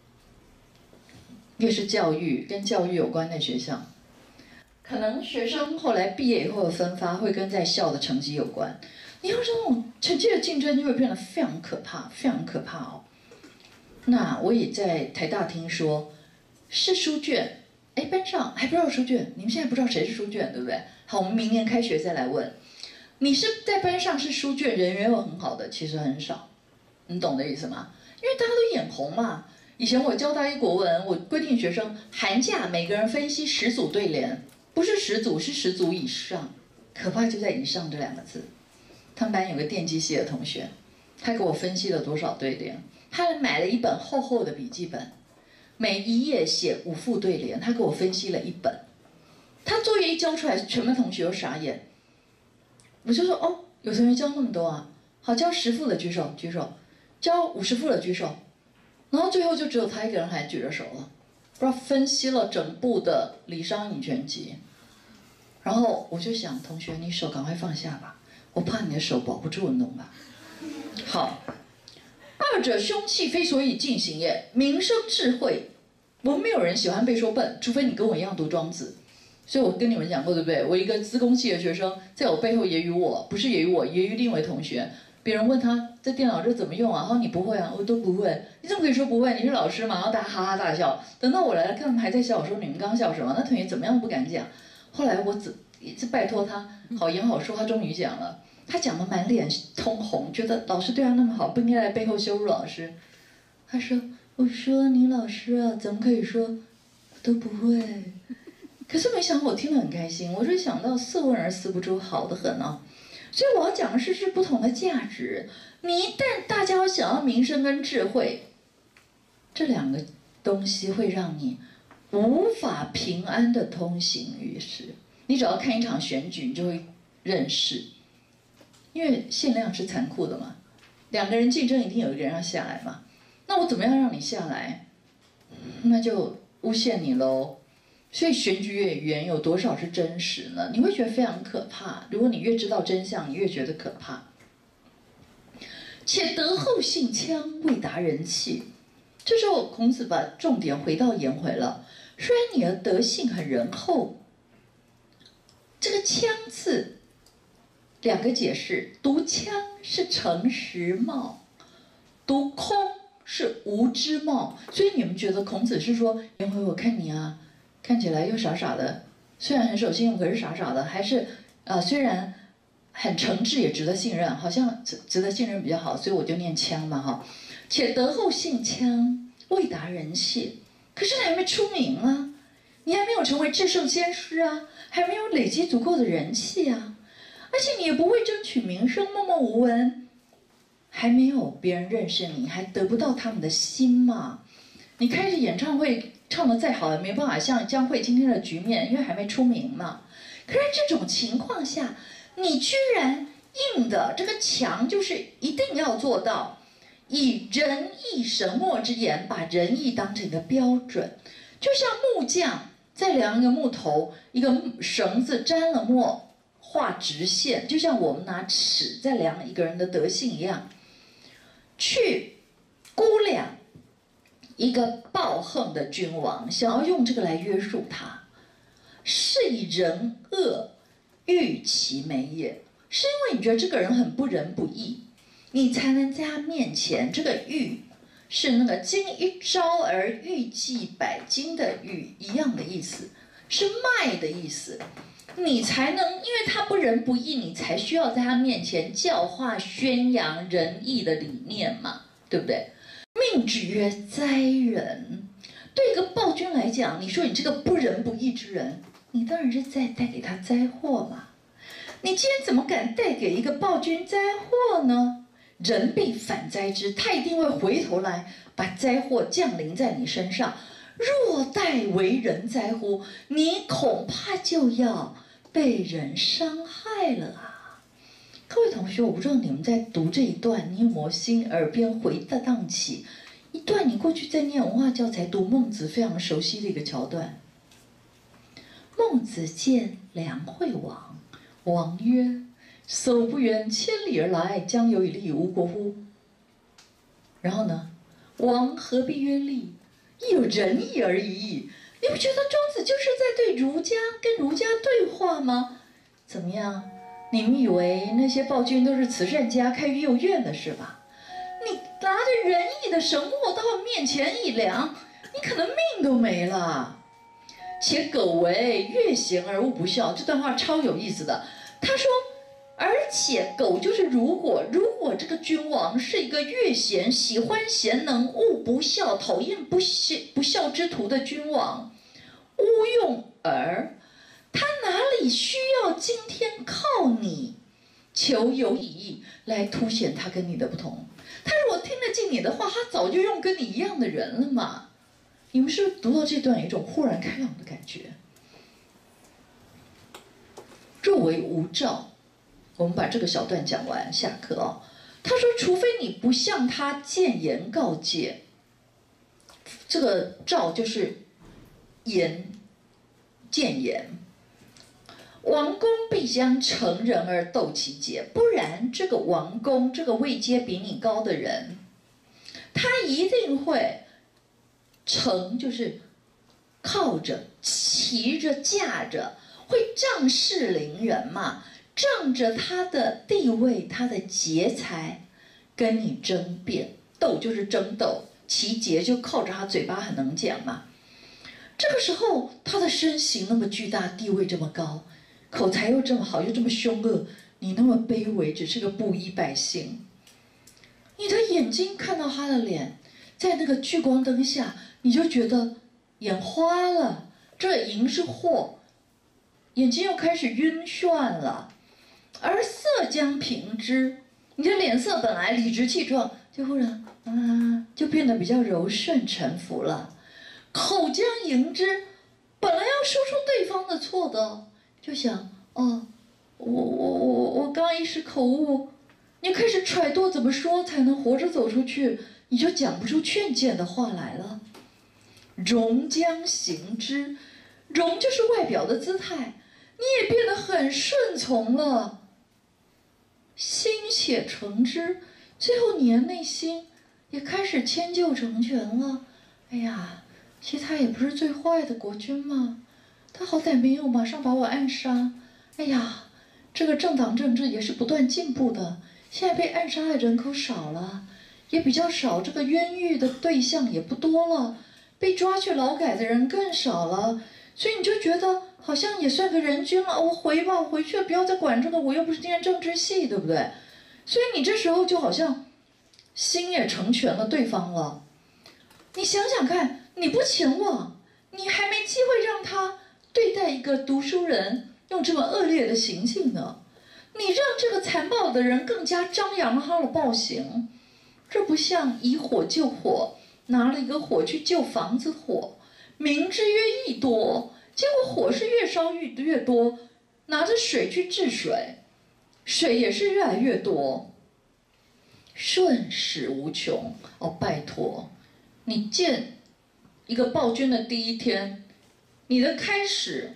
越是教育跟教育有关的学校，可能学生后来毕业以后的分发会跟在校的成绩有关。你要是那种成绩的竞争，就会变得非常可怕，非常可怕哦。那我也在台大听说，是书卷，哎，班上还不知道书卷，你们现在不知道谁是书卷，对不对？好，我们明年开学再来问，你是在班上是书卷，人缘又很好的，其实很少，你懂的意思吗？因为大家都眼红嘛。以前我教大一国文，我规定学生寒假每个人分析十组对联，不是十组，是十组以上。可怕就在“以上”这两个字。他们班有个电机系的同学，他给我分析了多少对联？他买了一本厚厚的笔记本，每一页写五副对联，他给我分析了一本。他作业一交出来，全班同学都傻眼。我就说哦，有同学交那么多啊？好，交十副的举手，举手。交五十副的举手，然后最后就只有他一个人还举着手了，不知道分析了整部的《李商隐全集》。然后我就想，同学，你手赶快放下吧，我怕你的手保不住，你懂吧？好，二者凶器，非所以进行也。名声智慧，我们没有人喜欢被说笨，除非你跟我一样读庄子。所以我跟你们讲过，对不对？我一个资工系的学生，在我背后揶揄我，不是揶揄我，揶揄另一位同学。别人问他这电脑这怎么用啊？然后你不会啊，我都不会。你怎么可以说不会？你是老师嘛？然后大家哈哈大笑。等到我来了，看他们还在笑，我说你们刚刚笑什么？那同学怎么样都不敢讲。后来我只一直拜托他好言好说，他终于讲了。他讲得满脸通红，觉得老师对他那么好，不应该在背后羞辱老师。他说：“我说你老师啊，怎么可以说都不会？”可是没想到我听得很开心，我就想到斯文而思不出，好得很啊。所以我要讲的是，是不同的价值。你一旦大家想要名声跟智慧，这两个东西会让你无法平安的通行于世。你只要看一场选举，你就会认识，因为限量是残酷的嘛。两个人竞争，一定有一个人要下来嘛。那我怎么样让你下来？那就诬陷你喽。所以选举演员有多少是真实呢？你会觉得非常可怕。如果你越知道真相，你越觉得可怕。且德厚性腔，未达人气。这时候孔子把重点回到颜回了。虽然你的德性很仁厚，这个腔字两个解释：读腔是诚实貌，读空是无知貌。所以你们觉得孔子是说，颜回，我看你啊，看起来又傻傻的，虽然很守信用，可是傻傻的，还是呃虽然很诚挚也值得信任，好像值值得信任比较好，所以我就念羌嘛哈。且德后姓羌，未达人谢。可是你还没出名啊，你还没有成为至圣先师啊，还没有累积足够的人气啊，而且你也不会争取名声，默默无闻，还没有别人认识你，还得不到他们的心嘛。你开着演唱会唱得再好，也没办法像江蕙今天的局面，因为还没出名嘛。可是这种情况下，你居然硬的这个强，就是一定要做到以仁义神墨之言，把仁义当成一个标准。就像木匠在量一个木头，一个绳子沾了墨画直线，就像我们拿尺在量一个人的德性一样，去估量一个暴横的君王，想要用这个来约束他，是以仁恶欲其美也，是因为你觉得这个人很不仁不义，你才能在他面前，这个欲是那个经一朝而欲记百金的欲一样的意思，是卖的意思，你才能，因为他不仁不义，你才需要在他面前教化宣扬仁义的理念嘛，对不对？命之曰灾人，对一个暴君来讲，你说你这个不仁不义之人，你当然是在带给他灾祸嘛。你今天怎么敢带给一个暴君灾祸呢？人必反灾之，他一定会回头来把灾祸降临在你身上。若待为人灾乎？你恐怕就要被人伤害了啊！各位同学，我不知道你们在读这一段，你有没有心耳边回荡起一段你过去在念文化教材读孟子非常熟悉的一个桥段。孟子见梁惠王，王曰：“叟不远千里而来，将有以利吴国乎？”然后呢，王何必曰利？亦有仁义而已。你不觉得庄子就是在对儒家跟儒家对话吗？怎么样？你们以为那些暴君都是慈善家开育幼院的是吧？你拿着仁义的绳墨到面前一量，你可能命都没了。且苟为乐贤而恶不孝，这段话超有意思的。他说，而且苟就是如果，如果这个君王是一个乐贤，喜欢贤能，恶不孝，讨厌不孝不孝之徒的君王，勿用耳，他哪里需要今天靠你求有以义来凸显他跟你的不同？他如果听得进你的话，他早就用跟你一样的人了嘛。你们是不是读到这段有一种豁然开朗的感觉？若为无兆，我们把这个小段讲完，下课哦。他说，除非你不向他谏言告诫，这个诏就是言谏言，王公必将成人而斗其节，不然这个王公，这个位阶比你高的人，他一定会乘，就是靠着、骑着、驾着，会仗势凌人嘛，仗着他的地位、他的节才，跟你争辩。斗就是争斗，其节就靠着他嘴巴很能讲嘛。这个时候，他的身形那么巨大，地位这么高，口才又这么好，又这么凶恶，你那么卑微，只是个布衣百姓。你的眼睛看到他的脸，在那个聚光灯下，你就觉得眼花了，这银是祸，眼睛又开始晕眩了。而色将平之，你的脸色本来理直气壮，就忽然啊，就变得比较柔顺臣服了。口将迎之，本来要说出对方的错的，就想哦，我我我我刚一时口误，你开始揣度怎么说才能活着走出去，你就讲不出劝谏的话来了。容将行之，容就是外表的姿态，你也变得很顺从了。心且诚之，最后你的内心也开始迁就成全了。哎呀，其实他也不是最坏的国君嘛，他好歹没有马上把我暗杀。哎呀，这个政党政治也是不断进步的，现在被暗杀的人口少了， 也比较少，这个冤狱的对象也不多了，被抓去劳改的人更少了，所以你就觉得好像也算个人君了。我回吧，我回去了，不要再管这个，我又不是念政治系，对不对？所以你这时候就好像心也成全了对方了。你想想看，你不前往，你还没机会让他对待一个读书人用这么恶劣的行径呢。你让这个残暴的人更加张扬了他的暴行，这不像以火救火，拿了一个火去救房子火，明知曰易多，结果火是越烧越越多，拿着水去治水，水也是越来越多，顺势无穷。哦，拜托，你见一个暴君的第一天，你的开始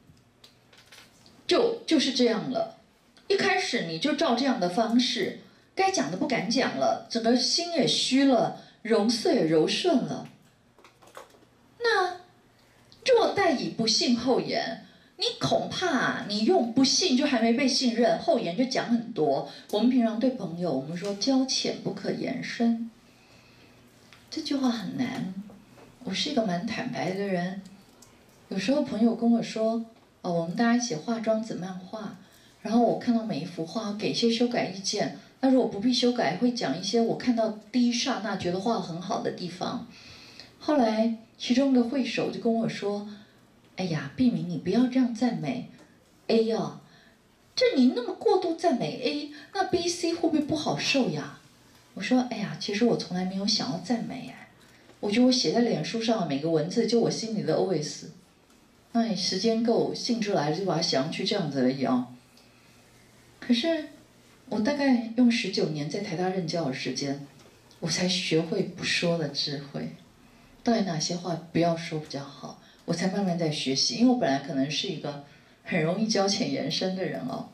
就就是这样了，一开始你就照这样的方式，该讲的不敢讲了，整个心也虚了，容色也柔顺了。那若待以不信后言，你恐怕你用不信就还没被信任，后言就讲很多。我们平常对朋友，我们说交浅不可言深，这句话很难。我是一个蛮坦白的人，有时候朋友跟我说，哦，我们大家一起画庄子漫画，然后我看到每一幅画，给一些修改意见。那如果不必修改，会讲一些我看到第一刹那觉得画很好的地方。后来其中一个会手就跟我说，哎呀，毕明你不要这样赞美 A 啊，这你那么过度赞美 A， 那 B、C 会不会不好受呀？我说，哎呀，其实我从来没有想要赞美哎，我觉得我写在脸书上的每个文字就我心里的 O S， 那你时间够，兴致来了就把它写上去，这样子而已啊。可是我大概用十九年在台大任教的时间，我才学会不说的智慧。到底哪些话不要说比较好？我才慢慢在学习，因为我本来可能是一个很容易交浅言深的人哦。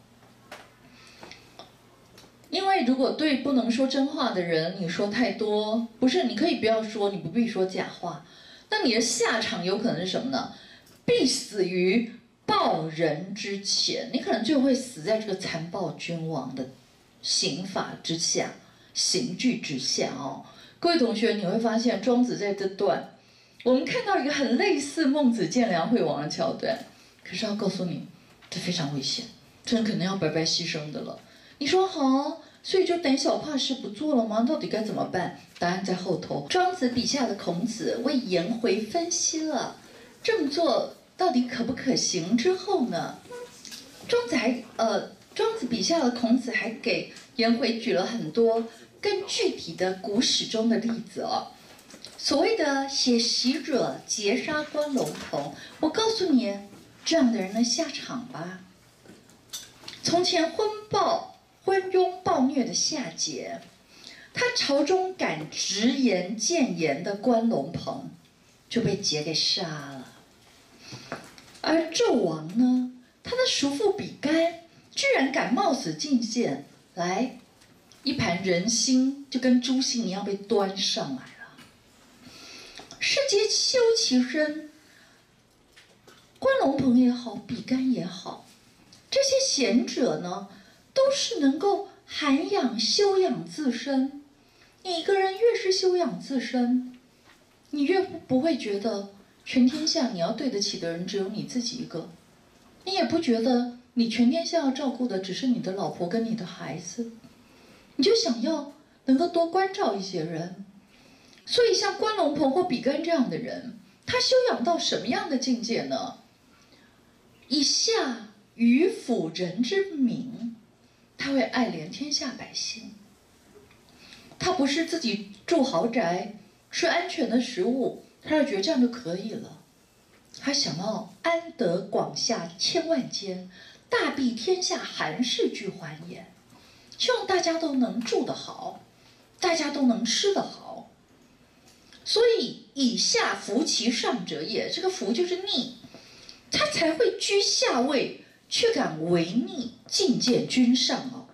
因为如果对不能说真话的人你说太多，不是，你可以不要说，你不必说假话，那你的下场有可能是什么呢？必死于暴人之前，你可能就会死在这个残暴君王的刑法之下、刑具之下哦。各位同学，你会发现庄子在这段，我们看到一个很类似孟子见梁惠王的桥段，可是要告诉你，这非常危险，这可能要白白牺牲的了。你说好，所以就胆小怕事不做了吗？到底该怎么办？答案在后头。庄子笔下的孔子为颜回分析了这么做到底可不可行之后呢，庄子还呃，庄子笔下的孔子还给颜回举了很多更具体的古史中的例子哦。所谓的写习者劫杀关龙鹏，我告诉你这样的人的下场吧。从前昏暴、昏庸、暴虐的夏桀，他朝中敢直言谏言的关龙鹏就被桀给杀了。而纣王呢，他的叔父比干居然敢冒死进谏，来一盘人心就跟猪心一样被端上来了。世皆修其身，关龙鹏也好，比干也好，这些贤者呢，都是能够涵养修养自身。你一个人越是修养自身，你越不不会觉得全天下你要对得起的人只有你自己一个，你也不觉得你全天下要照顾的只是你的老婆跟你的孩子，你就想要能够多关照一些人。所以像关龙鹏或比干这样的人，他修养到什么样的境界呢？以下于辅人之民，他会爱怜天下百姓。他不是自己住豪宅，吃安全的食物，他就觉得这样就可以了。他想要安得广厦千万间，大庇天下寒士俱欢颜，希望大家都能住得好，大家都能吃得好。所以以下服其上者也，这个服就是逆，他才会居下位，却敢违逆，进谏君上哦。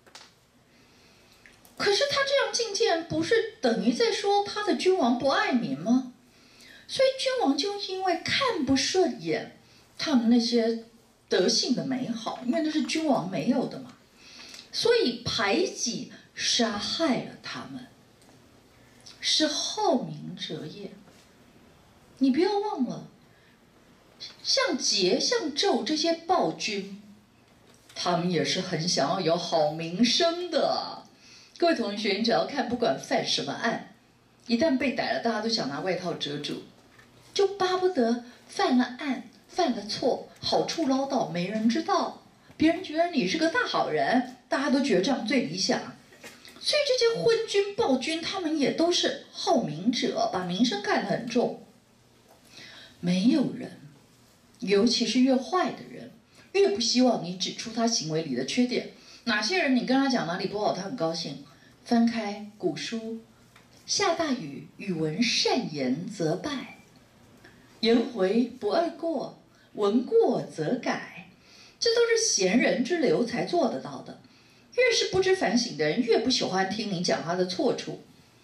可是他这样进谏，不是等于在说他的君王不爱民吗？所以君王就因为看不顺眼他们那些德性的美好，因为那是君王没有的嘛，所以排挤杀害了他们。 是好名者也。你不要忘了，像桀、像纣这些暴君，他们也是很想要有好名声的。各位同学，你只要看，不管犯什么案，一旦被逮了，大家都想拿外套遮住，就巴不得犯了案、犯了错，好处捞到，没人知道，别人觉得你是个大好人，大家都觉得这样最理想。所以这些昏君、暴君，他们也都是好名者，把名声看得很重。没有人，尤其是越坏的人，越不希望你指出他行为里的缺点。哪些人你跟他讲哪里不好，他很高兴。翻开古书，下大雨，语文善言则败，颜回不贰过，闻过则改，这都是贤人之流才做得到的。越是不知反省的人，越不喜欢听你讲他的错处。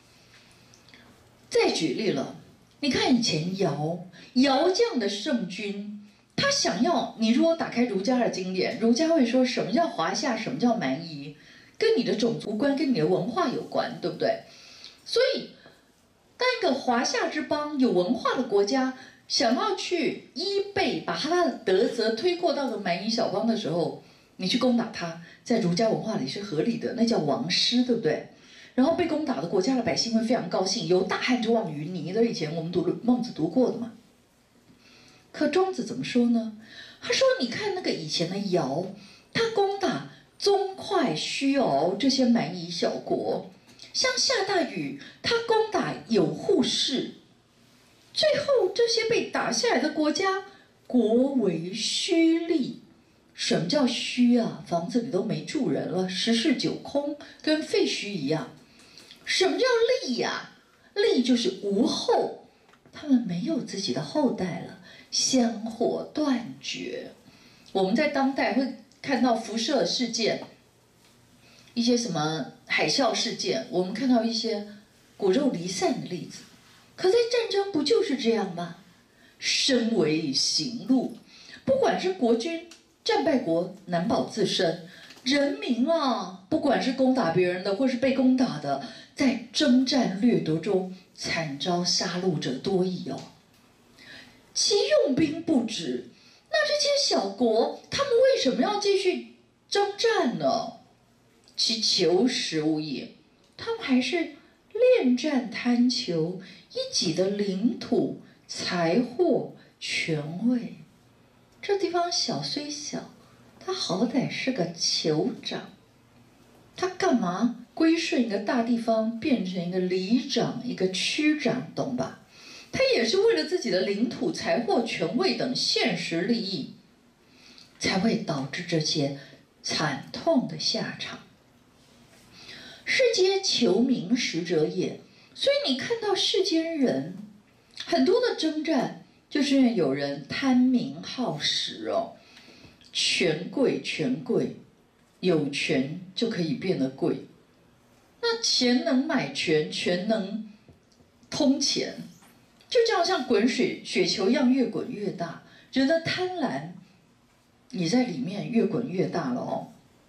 再举例了，你看以前尧，尧这样的圣君，他想要你如果打开儒家的经典，儒家会说什么叫华夏，什么叫蛮夷，跟你的种族无关，跟你的文化有关，对不对？所以，当一个华夏之邦有文化的国家想要去依背把他的德泽推过到个蛮夷小邦的时候，你去攻打他，在儒家文化里是合理的，那叫王师，对不对？然后被攻打的国家的百姓会非常高兴，由大汉之望云霓的，以前我们读孟子读过的嘛。可庄子怎么说呢？他说：“你看那个以前的尧，他攻打宗快、虚敖这些蛮夷小国，像夏大禹，他攻打有扈氏，最后这些被打下来的国家，国为虚立。什么叫虚啊？房子里都没住人了，十室九空，跟废墟一样。什么叫立呀？立就是无后，他们没有自己的后代了，香火断绝。我们在当代会看到辐射事件，一些什么海啸事件，我们看到一些骨肉离散的例子。可在战争不就是这样吗？身为行路，不管是国君战败国难保自身，人民啊，不管是攻打别人的或是被攻打的，在征战掠夺中惨遭杀戮者多矣哦。其用兵不止，那这些小国他们为什么要继续征战呢？其求实无也，他们还是恋战贪求一己的领土、财货、权位。这地方小虽小，他好歹是个酋长，他干嘛归顺一个大地方，变成一个里长、一个区长，懂吧？他也是为了自己的领土、财货、权位等现实利益，才会导致这些惨痛的下场。世皆求名实者也，所以你看到世间人很多的征战，就是因为有人贪名好实哦，权贵权贵，有权就可以变得贵。那钱能买权，权能通钱，就这样像滚水雪球一样，越滚越大。人的贪婪，你在里面越滚越大了哦。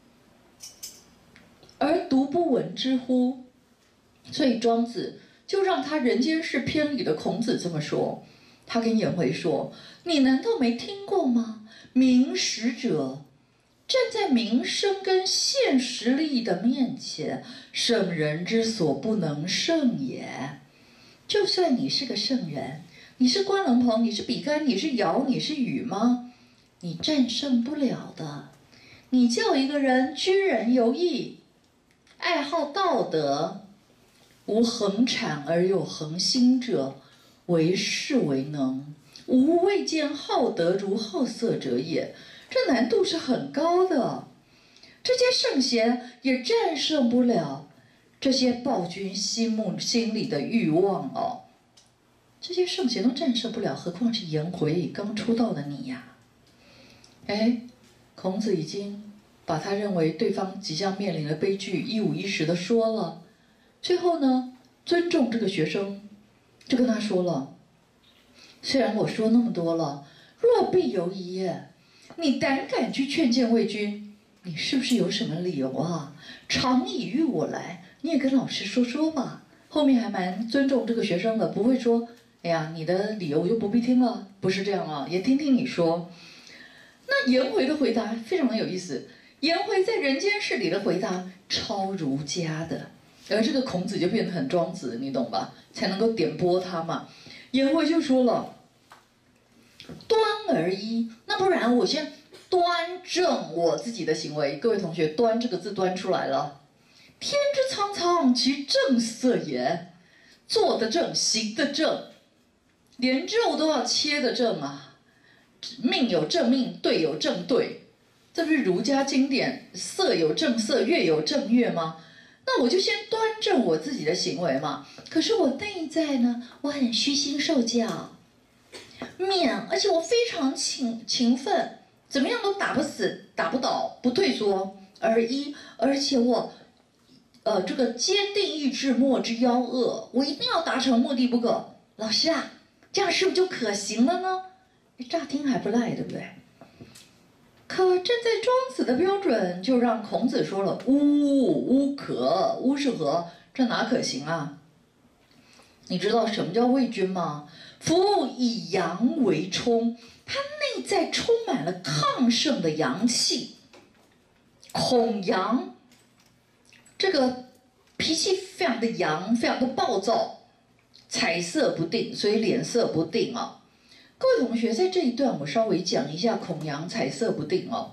而独不闻之乎？所以庄子就让他人间世篇里的孔子这么说。他跟颜回说：“你难道没听过吗？名实者，站在名声跟现实利益的面前，圣人之所不能胜也。就算你是个圣人，你是关龙鹏，你是比干，你是尧，你是禹吗？你战胜不了的。你叫一个人居人游义，爱好道德，无恒产而有恒心者，为士为能，吾未见好德如好色者也。这难度是很高的。这些圣贤也战胜不了这些暴君心目心里的欲望哦。这些圣贤都战胜不了，何况是颜回刚出道的你呀？哎，孔子已经把他认为对方即将面临的悲剧一五一十的说了。最后呢，尊重这个学生，就跟他说了：虽然我说那么多了，若必有疑也，你胆敢去劝谏魏君，你是不是有什么理由啊？常以遇我来，你也跟老师说说吧。 后面还蛮尊重这个学生的，不会说，哎呀，你的理由我就不必听了，不是这样啊，也听听你说。那颜回的回答非常的有意思，颜回在人间世里的回答超儒家的，而这个孔子就变得很庄子，你懂吧？才能够点拨他嘛。颜回就说了，端而一，那不然我先端正我自己的行为。各位同学，端这个字端出来了。天之苍苍，其正色也。坐得正，行得正，连肉都要切得正啊。命有正命，对有正对，这不是儒家经典色有正色，乐有正乐吗？那我就先端正我自己的行为嘛。可是我内在呢，我很虚心受教，勉，而且我非常勤勤奋，怎么样都打不死，打不倒，不退缩。而一，而且我，呃，这个坚定意志，莫之夭恶，我一定要达成目的不可。老师啊，这样是不是就可行了呢？乍听还不赖，对不对？可站在庄子的标准，就让孔子说了：“吾吾可，吾是何？这哪可行啊？”你知道什么叫魏君吗？夫以阳为冲，他内在充满了亢盛的阳气。孔阳，这个脾气非常的阳，非常的暴躁，彩色不定，所以脸色不定啊。各位同学，在这一段我稍微讲一下孔阳彩色不定哦。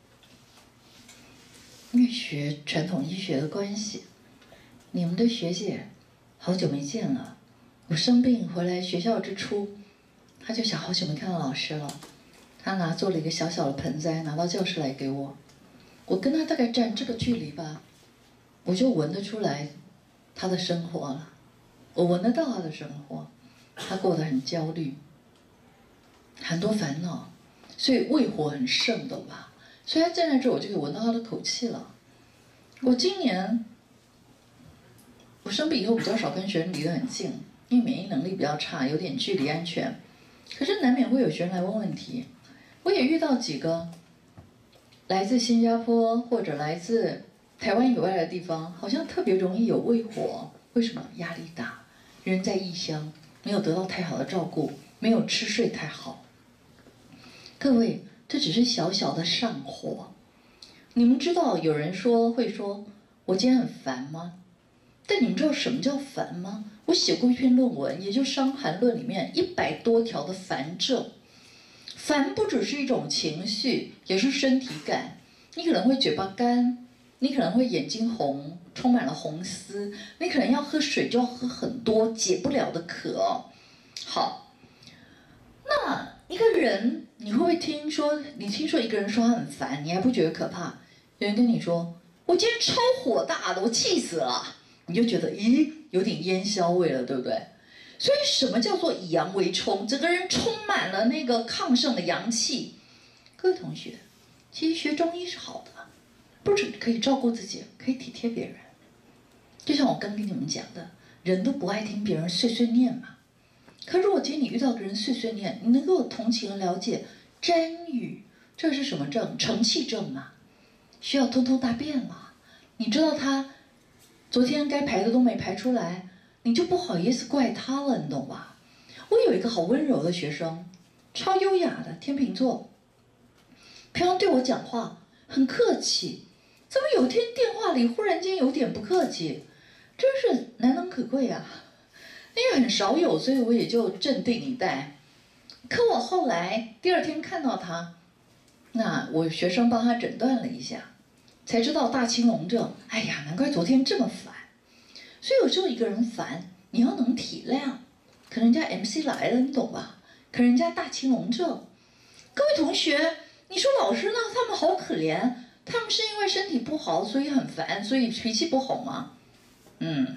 因为学传统医学的关系，你们的学姐好久没见了。我生病回来学校之初，她就想好久没看到老师了。她拿做了一个小小的盆栽，拿到教室来给我。我跟她大概站这个距离吧，我就闻得出来她的生活了。我闻得到她的生活，她过得很焦虑。很多烦恼，所以胃火很盛，懂吧？所以他站在这，我就可以闻到他的口气了。我今年我生病以后比较少跟学生离得很近，因为免疫能力比较差，有点距离安全。可是难免会有学生来问问题，我也遇到几个来自新加坡或者来自台湾以外的地方，好像特别容易有胃火。为什么？压力大，人在异乡，没有得到太好的照顾，没有吃睡太好。各位，这只是小小的上火。你们知道有人说会说，我今天很烦吗？但你们知道什么叫烦吗？我写过一篇论文，也就《伤寒论》里面一百多条的烦症。烦不只是一种情绪，也是身体感。你可能会嘴巴干，你可能会眼睛红，充满了红丝，你可能要喝水就要喝很多，解不了的渴。好，那一个人，你会不会听说？你听说一个人说他很烦，你还不觉得可怕？有人跟你说：“我今天超火大的，我气死了。”你就觉得，咦，有点烟硝味了，对不对？所以，什么叫做以阳为冲？整个人充满了那个亢盛的阳气。各位同学，其实学中医是好的，不止可以照顾自己，可以体贴别人。就像我刚跟你们讲的，人都不爱听别人碎碎念嘛。可如果今天你遇到个人碎碎念，你能够同情和了解，沾雨，这是什么症？承气症啊，需要通通大便了。你知道他昨天该排的都没排出来，你就不好意思怪他了，你懂吧？我有一个好温柔的学生，超优雅的天秤座，平常对我讲话很客气，怎么有天电话里忽然间有点不客气，真是难能可贵啊！因为很少有，所以我也就镇定以待。可我后来第二天看到他，那我学生帮他诊断了一下，才知道大青龙症。哎呀，难怪昨天这么烦。所以有时候一个人烦，你要能体谅。可能人家 M C 来了，你懂吧？可人家大青龙症。各位同学，你说老师呢？他们好可怜，他们是因为身体不好，所以很烦，所以脾气不好吗？嗯。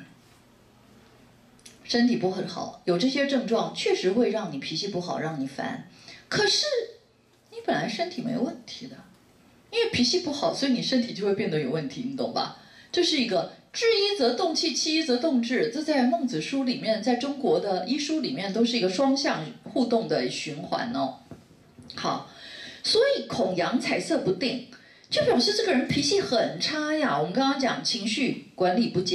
身体不很好，有这些症状，确实会让你脾气不好，让你烦。可是你本来身体没问题的，因为脾气不好，所以你身体就会变得有问题，你懂吧？这是一个治一则动气，气一则动志，这在孟子书里面，在中国的医书里面都是一个双向互动的循环哦。好，所以孔阳彩色不定，就表示这个人脾气很差呀。我们刚刚讲情绪管理不佳。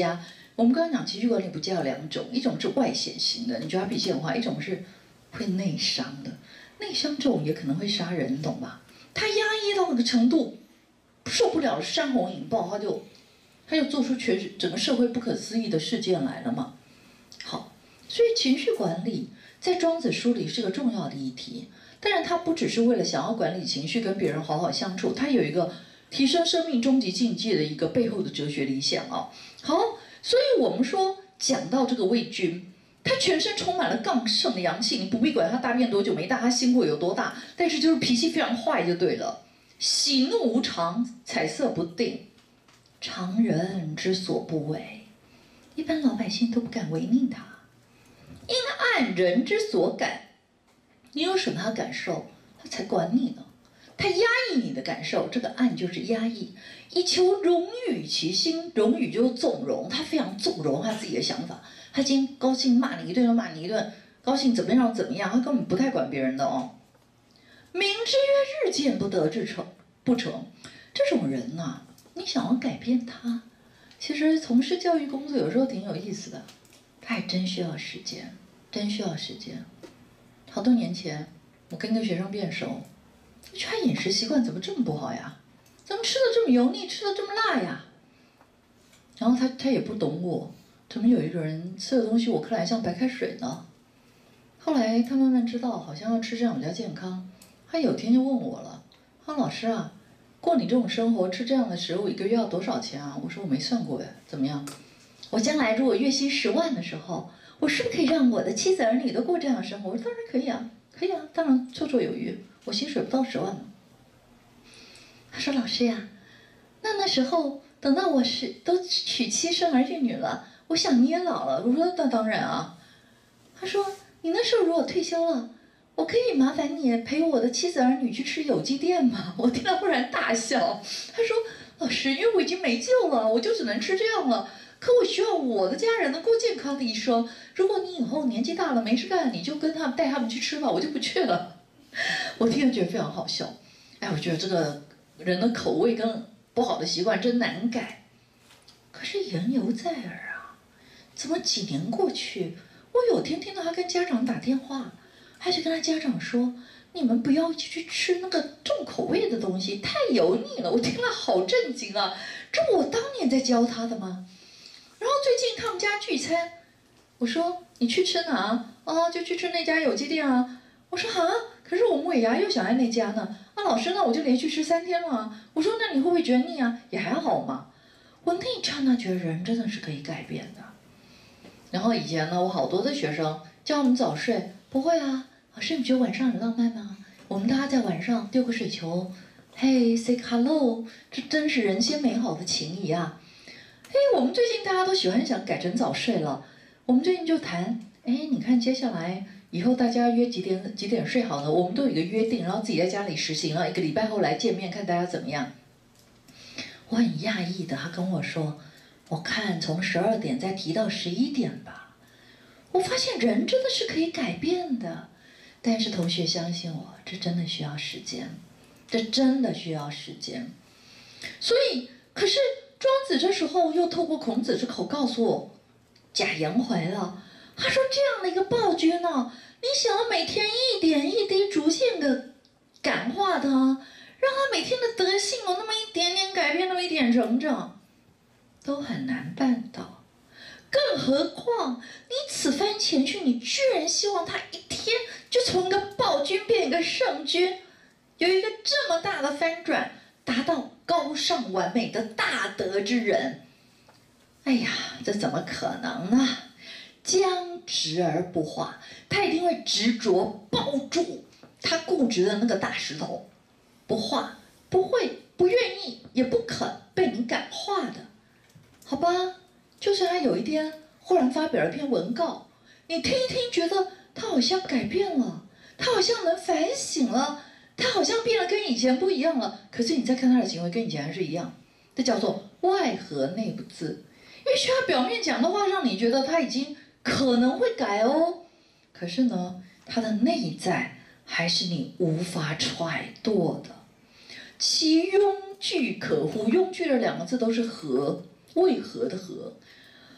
我们刚刚讲情绪管理不就有两种，一种是外显型的，你觉得他脾气很坏；一种是会内伤的。内伤这种也可能会杀人，你懂吧？他压抑到那个程度，受不了山洪引爆，他就他就做出全整个社会不可思议的事件来了嘛。好，所以情绪管理在庄子书里是个重要的议题。当然，他不只是为了想要管理情绪，跟别人好好相处，他有一个提升生命终极境界的一个背后的哲学理想啊。好。所以我们说，讲到这个魏军，他全身充满了杠盛的阳气，你不必管他大便多久没大，他心会有多大，但是就是脾气非常坏就对了。喜怒无常，彩色不定，常人之所不为，一般老百姓都不敢违逆他。因按人之所感，你有什么他感受，他才管你呢。他压抑你的感受，这个暗就是压抑，以求容于其心。容于就是纵容，他非常纵容他自己的想法。他今天高兴骂你一顿就骂你一顿，高兴怎么样怎么样，他根本不太管别人的哦。明之曰日见不得志成不成，这种人呐、啊，你想要改变他，其实从事教育工作有时候挺有意思的，他还真需要时间，真需要时间。好多年前，我跟一个学生变熟。他饮食习惯怎么这么不好呀？怎么吃的这么油腻，吃的这么辣呀？然后他他也不懂我，怎么有一个人吃的东西我看来像白开水呢？后来他慢慢知道，好像要吃这样比较健康。他有天就问我了，他说老师啊，过你这种生活吃这样的食物一个月要多少钱啊？我说我没算过呀，怎么样？我将来如果月薪十万的时候，我是不是可以让我的妻子儿女都过这样的生活？我说当然可以啊，可以啊，当然绰绰有余。我薪水不到十万呢。他说：“老师呀，那那时候等到我是都娶妻生儿育女了，我想你也老了。”我说：“那当然啊。”他说：“你那时候如果退休了，我可以麻烦你陪我的妻子儿女去吃有机店吗？”我听了忽然大笑。他说：“老师，因为我已经没救了，我就只能吃这样了。可我需要我的家人能过健康的一生。如果你以后年纪大了没事干，你就跟他们带他们去吃吧，我就不去了。”我听了觉得非常好笑，哎，我觉得这个人的口味跟不好的习惯真难改。可是言犹在耳啊，怎么几年过去，我有天听到他跟家长打电话，还是跟他家长说：“你们不要去吃那个重口味的东西，太油腻了。”我听了好震惊啊，这不我当年在教他的吗？然后最近他们家聚餐，我说：“你去吃哪？”哦，就去吃那家有机店啊。我说：“啊。”可是我们尾牙又想爱那家呢，啊老师，那我就连续吃三天了。我说那你会不会觉得腻啊？也还好嘛。我那一刹那觉得人真的是可以改变的。然后以前呢，我好多的学生叫我们早睡，不会啊，老师你觉得晚上很浪漫吗？我们大家在晚上丢个水球，嘿 say hello， 这真是人间美好的情谊啊。嘿，我们最近大家都喜欢想改成早睡了，我们最近就谈，哎，你看接下来。以后大家约几点几点睡好呢？我们都有一个约定，然后自己在家里实行了，一个礼拜后来见面，看大家怎么样。我很讶异的，他跟我说，我看从十二点再提到十一点吧。我发现人真的是可以改变的，但是同学相信我，这真的需要时间，这真的需要时间。所以，可是庄子这时候又透过孔子之口告诉我，贾言回了。他说：“这样的一个暴君呢、啊，你想要每天一点一滴逐渐的感化他，让他每天的德性有那么一点点改变，那么一点成长，都很难办到。更何况你此番前去，你居然希望他一天就从一个暴君变一个圣君，有一个这么大的翻转，达到高尚完美的大德之人。哎呀，这怎么可能呢？”僵直而不化，他一定会执着抱住他固执的那个大石头，不化，不会，不愿意，也不肯被你感化的，好吧？就是他有一天忽然发表了一篇文告，你听一听，觉得他好像改变了，他好像能反省了，他好像变得跟以前不一样了。可是你再看他的行为，跟以前还是一样，这叫做外合内不自。也许他表面讲的话让你觉得他已经可能会改哦，可是呢，他的内在还是你无法揣度的。其庸具可乎？庸具的两个字都是和，为何的和。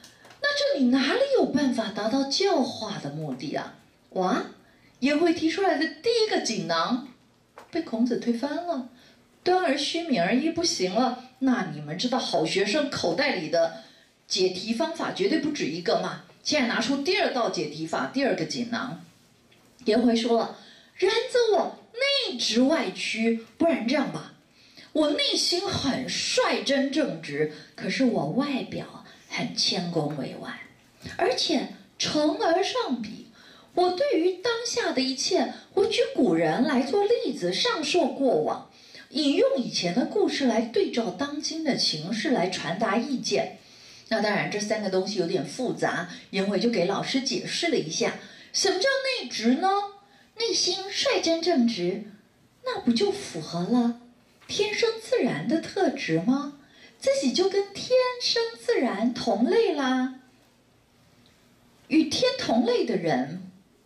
那这里哪里有办法达到教化的目的啊？哇，颜回提出来的第一个锦囊被孔子推翻了，端而虚勉而一不行了。那你们知道好学生口袋里的解题方法绝对不止一个嘛？现在拿出第二道解题法，第二个锦囊。颜回说了，然则我内直外曲，不然这样吧，我内心很率真正直，可是我外表很谦恭委婉，而且承而上比。我对于当下的一切，我举古人来做例子，上溯过往，引用以前的故事来对照当今的情势来传达意见。那当然，这三个东西有点复杂，颜回就给老师解释了一下，什么叫内直呢？内心率真正直，那不就符合了天生自然的特质吗？自己就跟天生自然同类啦。与天同类的人，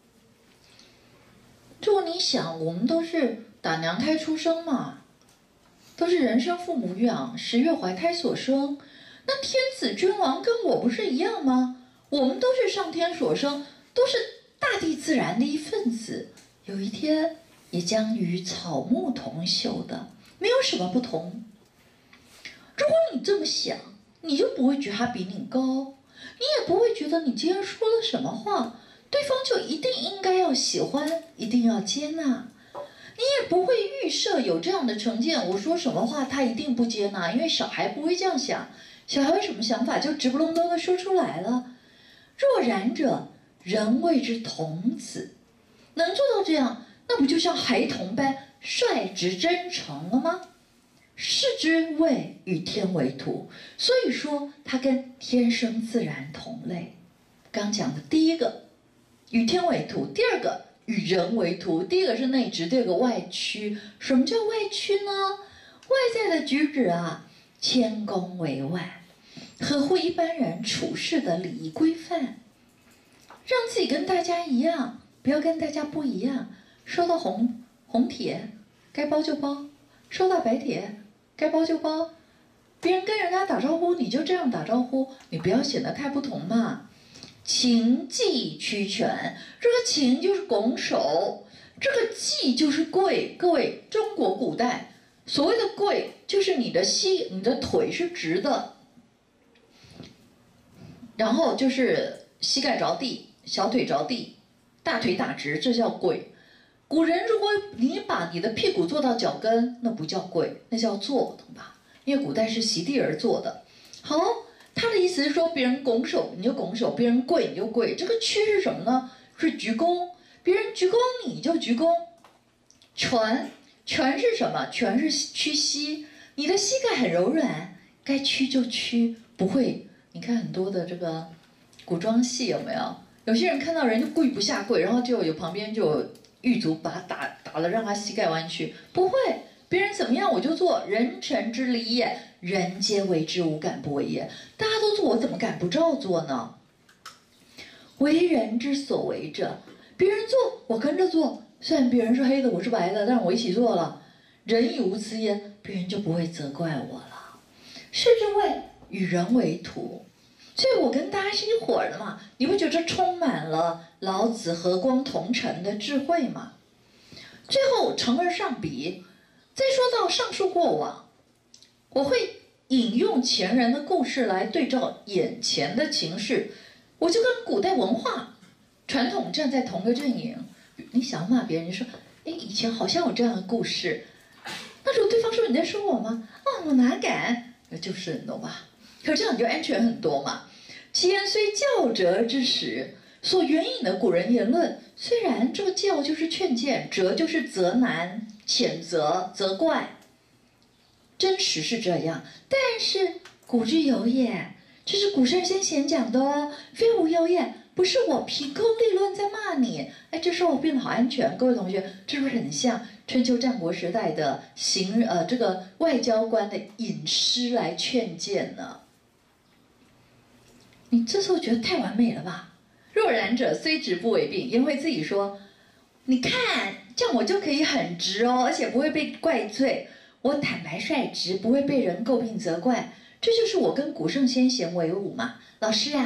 如果你想，我们都是打娘胎出生嘛，都是人生父母养，十月怀胎所生。那天子君王跟我不是一样吗？我们都是上天所生，都是大地自然的一份子，有一天也将与草木同朽的，没有什么不同。如果你这么想，你就不会觉得他比你高，你也不会觉得你今天说了什么话，对方就一定应该要喜欢，一定要接纳。你也不会预设有这样的成见，我说什么话他一定不接纳，因为小孩不会这样想，小孩有什么想法就直不隆咚的说出来了。若然者，人谓之童子，能做到这样，那不就像孩童般率直真诚了吗？是之谓与天为图，所以说他跟天生自然同类。刚讲的第一个与天为图，第二个与人为图，第一个是内直，第二个外曲。什么叫外曲呢？外在的举止啊，谦恭委婉，合乎一般人处事的礼仪规范，让自己跟大家一样，不要跟大家不一样。收到红红帖，该包就包；收到白帖，该包就包。别人跟人家打招呼，你就这样打招呼，你不要显得太不同嘛。勤祭屈权，这个勤就是拱手，这个祭就是跪。各位，中国古代所谓的跪，就是你的膝、你的腿是直的，然后就是膝盖着地，小腿着地，大腿打直，这叫跪。古人如果你把你的屁股坐到脚跟，那不叫跪，那叫坐，懂吧？因为古代是席地而坐的。好，他的意思是说，别人拱手你就拱手，别人跪你就跪。这个屈是什么呢？是鞠躬，别人鞠躬你就鞠躬。拳，拳是什么？拳是屈膝，你的膝盖很柔软，该屈就屈，不会。你看很多的这个古装戏有没有？有些人看到人就跪不下跪，然后就有旁边就有狱卒把他打打了，让他膝盖弯曲。不会，别人怎么样我就做，人臣之礼也，人皆为之，无敢不为也。大家都做，我怎么敢不照做呢？为人之所为者，别人做我跟着做，虽然别人是黑的我是白的，但是我一起做了。人亦无此也，别人就不会责怪我了。是之谓与人为图。所以我跟大家是一伙儿的嘛，你不觉得充满了老子和光同尘的智慧吗？最后承而上比，再说到上述过往，我会引用前人的故事来对照眼前的情势，我就跟古代文化传统站在同个阵营。你想骂别人，你说，哎，以前好像有这样的故事，那如果对方说你在说我吗？啊，我哪敢？就是，你懂吧？可这样你就安全很多嘛。其言虽教者之始，所援引的古人言论，虽然这个教就是劝谏，责就是责难、谴责、责怪，真实是这样。但是古之有也，这是古圣先贤讲的哦，非吾有也，不是我凭空立论在骂你。哎，这时候我变得好安全，各位同学，这是不是很像春秋战国时代的行呃这个外交官的引诗来劝谏呢？你这时候觉得太完美了吧？若然者，虽直不为病。颜回自己说：“你看，这样我就可以很直哦，而且不会被怪罪。我坦白率直，不会被人诟病责怪。这就是我跟古圣先贤为伍嘛。老师啊，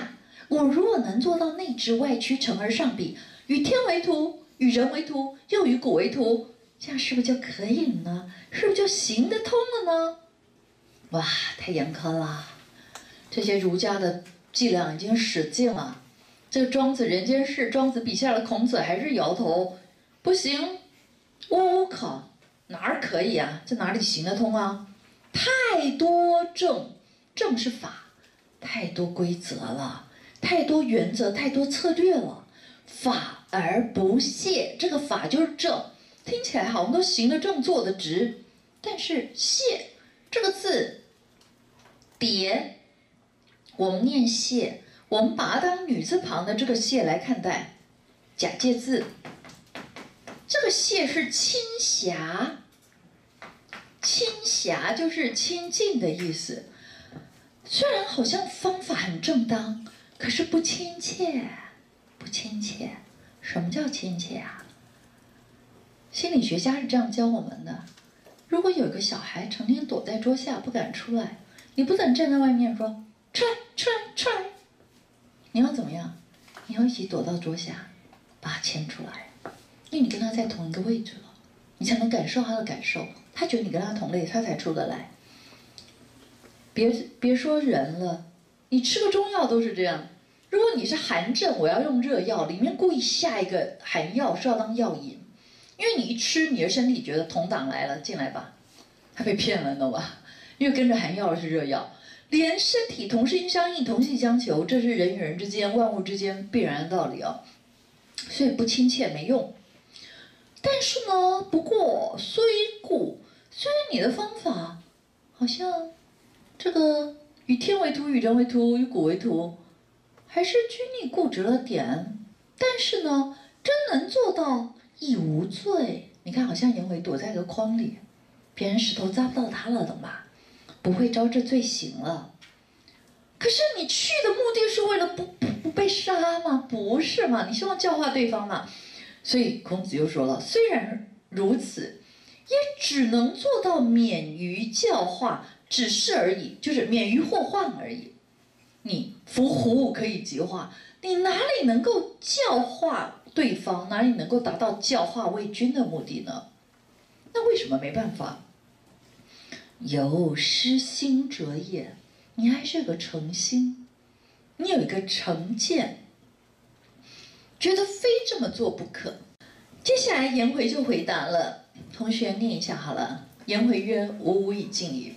我如果能做到内直外曲，成而上比，与天为图，与人为图，又与古为图，这样是不是就可以了呢？是不是就行得通了呢？哇，太严苛了！这些儒家的伎俩已经使尽了。这个庄子人间世，庄子笔下的孔子还是摇头，不行，呜呜考，哪儿可以啊？这哪里行得通啊？太多正，正是法，太多规则了，太多原则，太多策略了。法而不懈，这个法就是正，听起来好像都行得正，坐得直，但是懈这个字，叠，我们念谢，我们把它当女字旁的这个谢来看待，假借字。这个谢是亲狭，亲狭就是亲近的意思。虽然好像方法很正当，可是不亲切，不亲切。什么叫亲切啊？心理学家是这样教我们的：如果有个小孩成天躲在桌下不敢出来，你不能站在外面说出来出来出来，你要怎么样？你要一起躲到桌下，把他牵出来，因为你跟他在同一个位置了，你才能感受他的感受，他觉得你跟他同类，他才出得来。别别说人了，你吃个中药都是这样。如果你是寒症，我要用热药，里面故意下一个寒药是要当药引，因为你一吃，你的身体觉得同党来了，进来吧，他被骗了，你懂吧？因为跟着寒药是热药，连身体同心相应、同气相求，这是人与人之间、万物之间必然的道理哦。所以不亲切没用。但是呢，不过虽故，虽然你的方法好像这个与天为图、与人为图、与古为图，还是拘泥固执了点，但是呢，真能做到亦无罪。你看，好像颜回躲在个筐里，别人石头扎不到他了，懂吧？不会招致罪行了。可是你去的目的是为了不不不被杀吗？不是嘛？你希望教化对方嘛？所以孔子又说了，虽然如此，也只能做到免于教化，只是而已，就是免于祸患而已。你伏虎可以极化，你哪里能够教化对方？哪里能够达到教化为君的目的呢？那为什么没办法？有失心者也，你还是有个诚心，你有一个成见，觉得非这么做不可。接下来颜回就回答了，同学念一下好了。颜回曰：“吾无以尽矣。”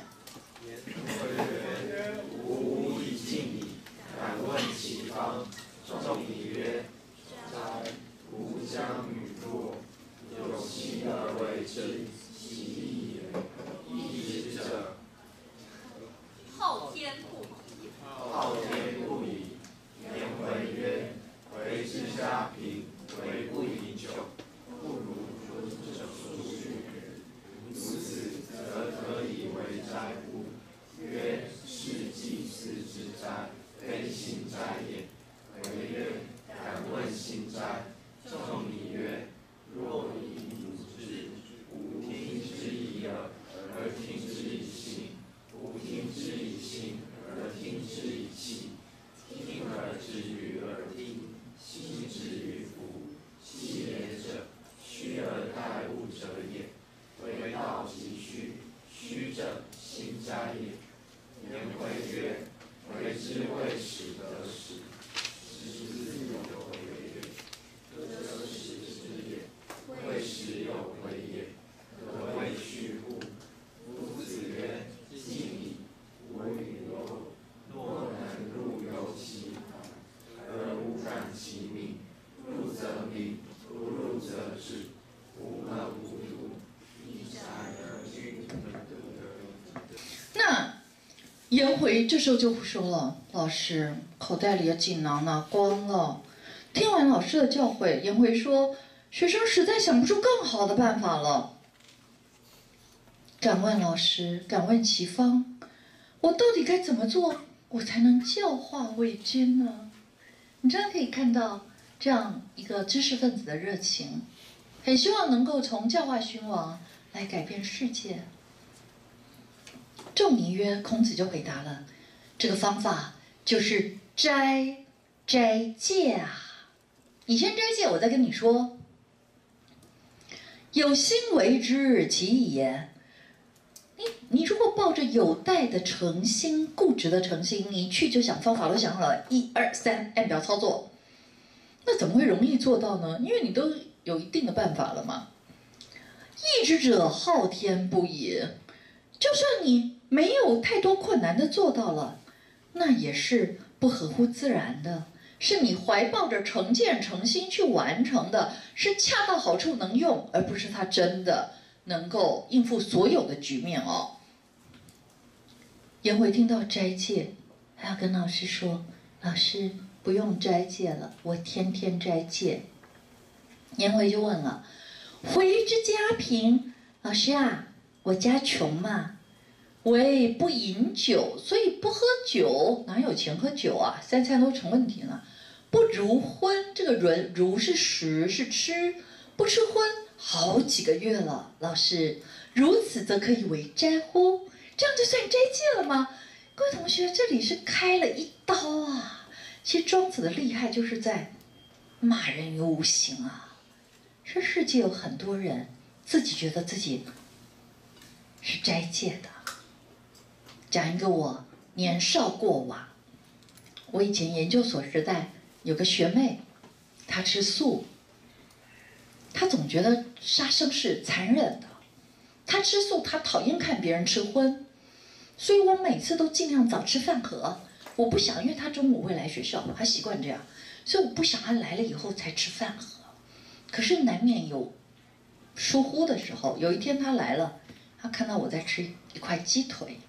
仲尼曰：“哉，吾将与若，有其而为之，其义也。义之者，
昊天不已。
昊天不已。”颜回曰：“为之家贫，为不以久，不如遵者数序。如此，则可以为哉乎？曰：是祭祀之哉，非信哉也。”回曰：“敢问信哉？”仲尼曰：“若以汝之，吾听之以耳，而听之以信；吾听之以信，而听之以气。听而知于耳听，信之于服。其言者，虚而待物者也。为道即虚，虚者信哉也。”颜回曰：“为之未始得始。”未始有回也，可谓虚乎？夫子曰：“敬矣。”吾与若若能入由其旁，而无感其名，入则明，不入则止。吾等无徒，以哉而君
那颜回这时候就说了：“老师，口袋里的锦囊拿光了。”听完老师的教诲，颜回说：“学生实在想不出更好的办法了。敢问老师，敢问其方，我到底该怎么做，我才能教化为君呢？”你真的可以看到这样一个知识分子的热情，很希望能够从教化君王来改变世界。仲尼曰，孔子就回答了，这个方法就是斋斋戒啊。你先斋戒，我再跟你说。有心为之，其义也。你你如果抱着有待的诚心、固执的诚心，你一去就想方法都想好了，一二三，按表操作，那怎么会容易做到呢？因为你都有一定的办法了嘛。意之者，昊天不也。就算你没有太多困难的做到了，那也是不合乎自然的。是你怀抱着诚见诚心去完成的，是恰到好处能用，而不是它真的能够应付所有的局面哦。颜回听到斋戒，还要跟老师说：“老师不用斋戒了，我天天斋戒。”颜回就问了：“回之家贫，老师啊，我家穷嘛，为不饮酒，所以不喝酒，哪有钱喝酒啊？三餐都成问题了。不如荤，这个如如是食是吃，不吃荤好几个月了。老师，如此则可以为斋乎？这样就算斋戒了吗？”各位同学，这里是开了一刀啊！其实庄子的厉害就是在骂人于无形啊。这世界有很多人自己觉得自己是斋戒的。讲一个我年少过往，我以前研究所时代有个学妹，她吃素，她总觉得杀生是残忍的，她吃素，她讨厌看别人吃荤，所以我每次都尽量早吃饭盒。我不想，因为她中午会来学校，她习惯这样，所以我不想她来了以后才吃饭盒。可是难免有疏忽的时候，有一天她来了，她看到我在吃一块鸡腿，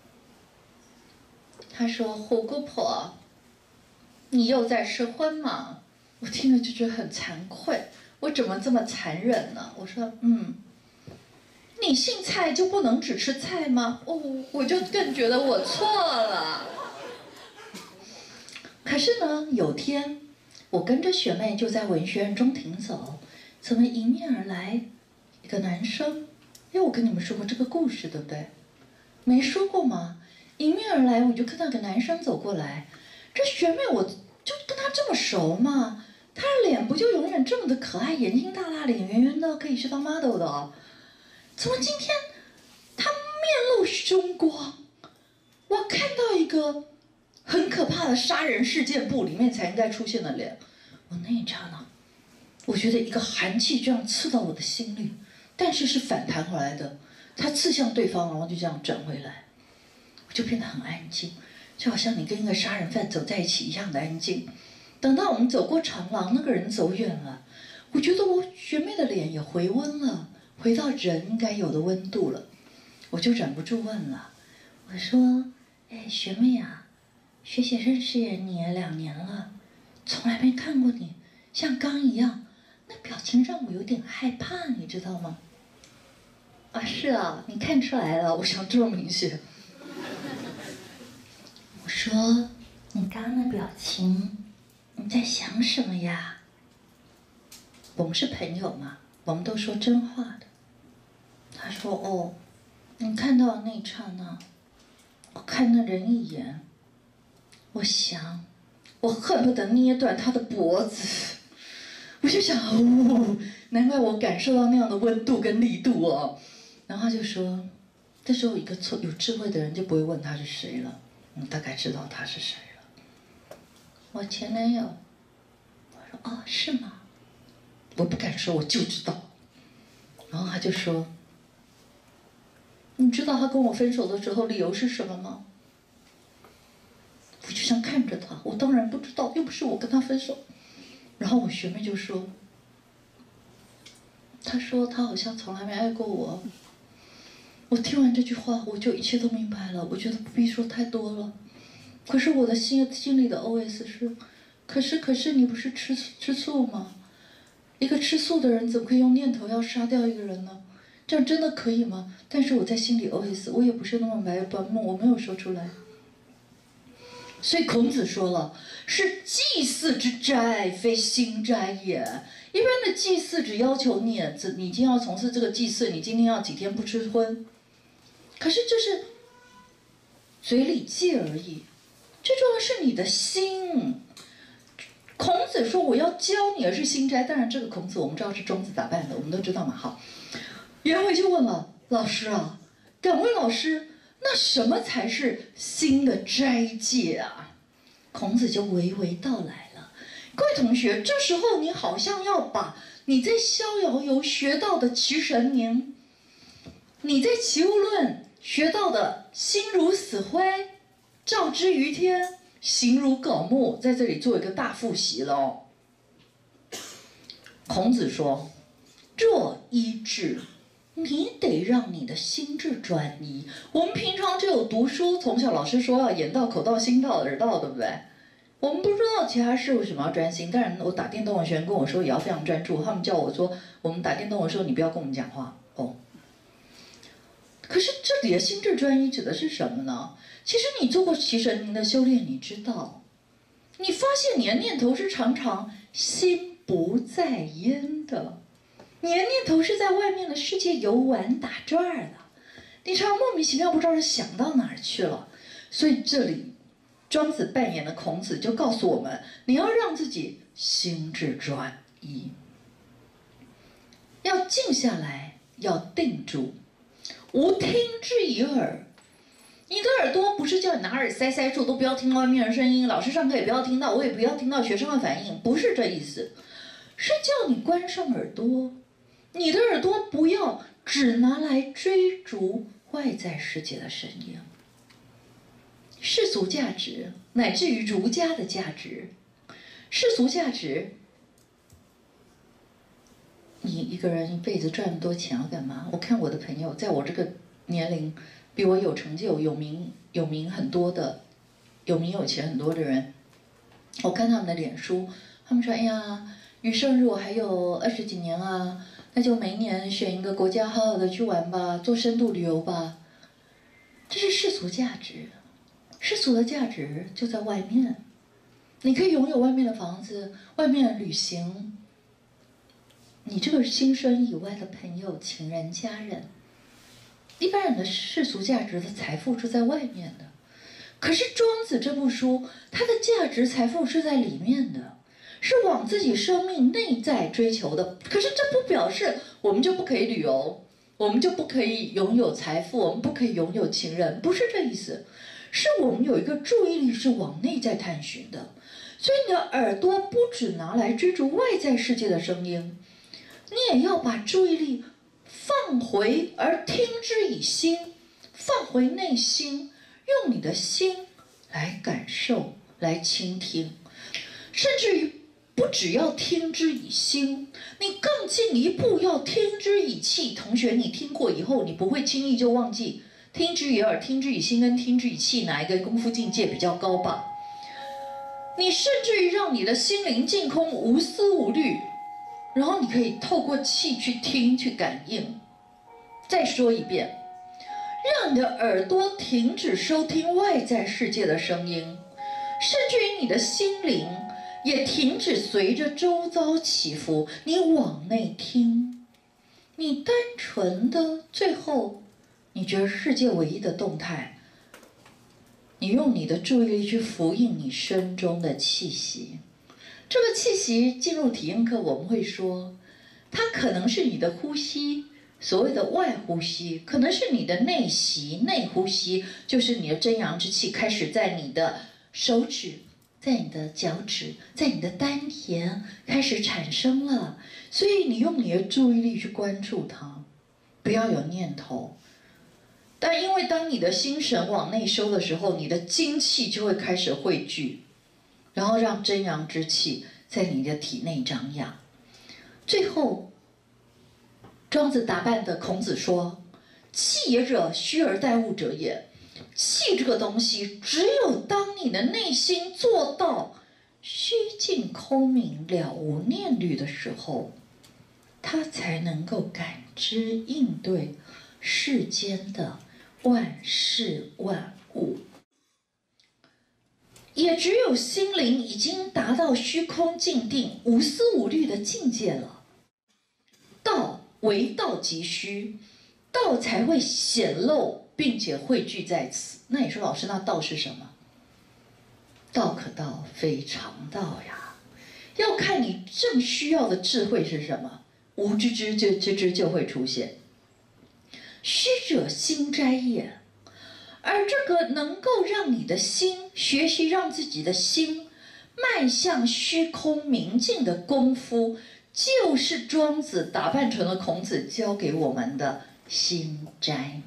她说：“虎姑婆，你又在吃荤吗？”我听了就觉得很惭愧，我怎么这么残忍呢？我说：“嗯，你姓蔡就不能只吃菜吗？”哦，我就更觉得我错了。可是呢，有天我跟着学妹就在文学院中庭走，怎么迎面而来一个男生？因为我跟你们说过这个故事，对不对？没说过吗？迎面而来，我就看到一个男生走过来，这学妹我就跟他这么熟嘛，他的脸不就永远这么的可爱，眼睛大大，脸圆圆的，可以去当 model 的哦。怎么今天他面露凶光？我看到一个很可怕的杀人事件簿里面才应该出现的脸。我那一刹那，我觉得一个寒气这样刺到我的心里，但是是反弹回来的，它刺向对方，然后就这样转回来，我就变得很安静，就好像你跟一个杀人犯走在一起一样的安静。等到我们走过长廊，那个人走远了，我觉得我学妹的脸也回温了，回到人应该有的温度了，我就忍不住问了，我说：“哎，学妹啊，学姐认识你也两年了，从来没看过你像刚一样，那表情让我有点害怕，你知道吗？”“啊，是啊，你看出来了。”我想这么明显。我说：“你刚刚的表情，你在想什么呀？”我们是朋友嘛，我们都说真话的。他说：“哦，你看到的那一刹那，我看那人一眼，我想，我恨不得捏断他的脖子。”我就想，哦，难怪我感受到那样的温度跟力度哦。然后他就说，这时候一个错有智慧的人就不会问他是谁了，你大概知道他是谁了。我前男友。我说：“哦，是吗？”我不敢说，我就知道。然后他就说：“你知道他跟我分手的时候理由是什么吗？”我就想看着他，我当然不知道，又不是我跟他分手。然后我学妹就说：“他说他好像从来没爱过我。”我听完这句话，我就一切都明白了。我觉得不必说太多了。可是我的心心里的 O S 是：可是可是你不是吃吃素吗？一个吃素的人怎么可以用念头要杀掉一个人呢？这样真的可以吗？但是我在心里 O S， 我也不是那么白白目，我没有说出来。所以孔子说了，是祭祀之斋，非心斋也。一般的祭祀只要求你，你今天要从事这个祭祀，你今天要几天不吃荤。可是这是嘴里戒而已， 最重要的是你的心。孔子说我要教你的是心斋，当然这个孔子我们知道是庄子打扮的，我们都知道嘛。好，颜回就问了老师啊，敢问老师，那什么才是心的斋戒啊？孔子就娓娓道来了。各位同学，这时候你好像要把你在逍遥游学到的其神明，你在齐物论学到的心如死灰，照之于天，形如槁木，在这里做一个大复习了哦。孔子说，若一志，你得让你的心智专一。我们平常只有读书，从小老师说要眼到、口到、心到、耳到，对不对？我们不知道其他事为什么要专心。当然，我打电动的学生跟我说也要非常专注。他们叫我说，我们打电动的时候你不要跟我们讲话哦。可是这里的心智专一指的是什么呢？其实你做过其神明的修炼，你知道，你发现你的念头是常常心不在焉的，你的念头是在外面的世界游玩打转的，你常常莫名其妙不知道是想到哪儿去了。所以这里庄子扮演的孔子就告诉我们，你要让自己心智专一，要静下来，要定住，无听之以耳。你的耳朵不是叫你拿耳塞塞住，都不要听外面的声音，老师上课也不要听到，我也不要听到学生的反应，不是这意思，是叫你关上耳朵。你的耳朵不要只拿来追逐外在世界的声音，世俗价值乃至于儒家的价值。世俗价值，你一个人一辈子赚那么多钱要干嘛？我看我的朋友，在我这个年龄比我有成就、有名、有名很多的、有名有钱很多的人，我看他们的脸书，他们说：“哎呀，余生如果还有二十几年啊，那就每年选一个国家好好的去玩吧，做深度旅游吧。”这是世俗价值，世俗的价值就在外面。你可以拥有外面的房子，外面的旅行。你这个心生以外的朋友、情人、家人。一般人的世俗价值的财富是在外面的，可是庄子这部书，它的价值财富是在里面的，是往自己生命内在追求的。可是这不表示我们就不可以旅游，我们就不可以拥有财富，我们不可以拥有情人，不是这意思，是我们有一个注意力是往内在探寻的。所以你的耳朵不只拿来追逐外在世界的声音，你也要把注意力放回而听之以心，放回内心，用你的心来感受，来倾听，甚至于不只要听之以心，你更进一步要听之以气。同学，你听过以后，你不会轻易就忘记听之以耳、听之以心跟听之以气哪一个功夫境界比较高吧？你甚至于让你的心灵净空，无思无虑，然后你可以透过气去听、去感应。再说一遍，让你的耳朵停止收听外在世界的声音，甚至于你的心灵也停止随着周遭起伏，你往内听，你单纯的，最后你觉得世界唯一的动态，你用你的注意力去符应你身中的气息。这个气息进入体验课我们会说，它可能是你的呼吸，所谓的外呼吸，可能是你的内息，内呼吸就是你的真阳之气开始在你的手指，在你的脚趾，在你的丹田开始产生了。所以你用你的注意力去关注它，不要有念头。但因为当你的心神往内收的时候，你的精气就会开始汇聚，然后让真阳之气在你的体内张扬。最后庄子打扮的孔子说，气也者，虚而待物者也。气这个东西，只有当你的内心做到虚静空明了无念虑的时候，它才能够感知应对世间的万事万物。也只有心灵已经达到虚空静定、无思无虑的境界了，道为道即虚，道才会显露并且汇聚在此。那你说老师，那道是什么？ 道可道，非常道呀。要看你正需要的智慧是什么，无知之就知之就会出现。虚者心斋也，而这个能够让你的心学习，让自己的心迈向虚空明净的功夫，就是庄子打扮成了孔子教给我们的心斋。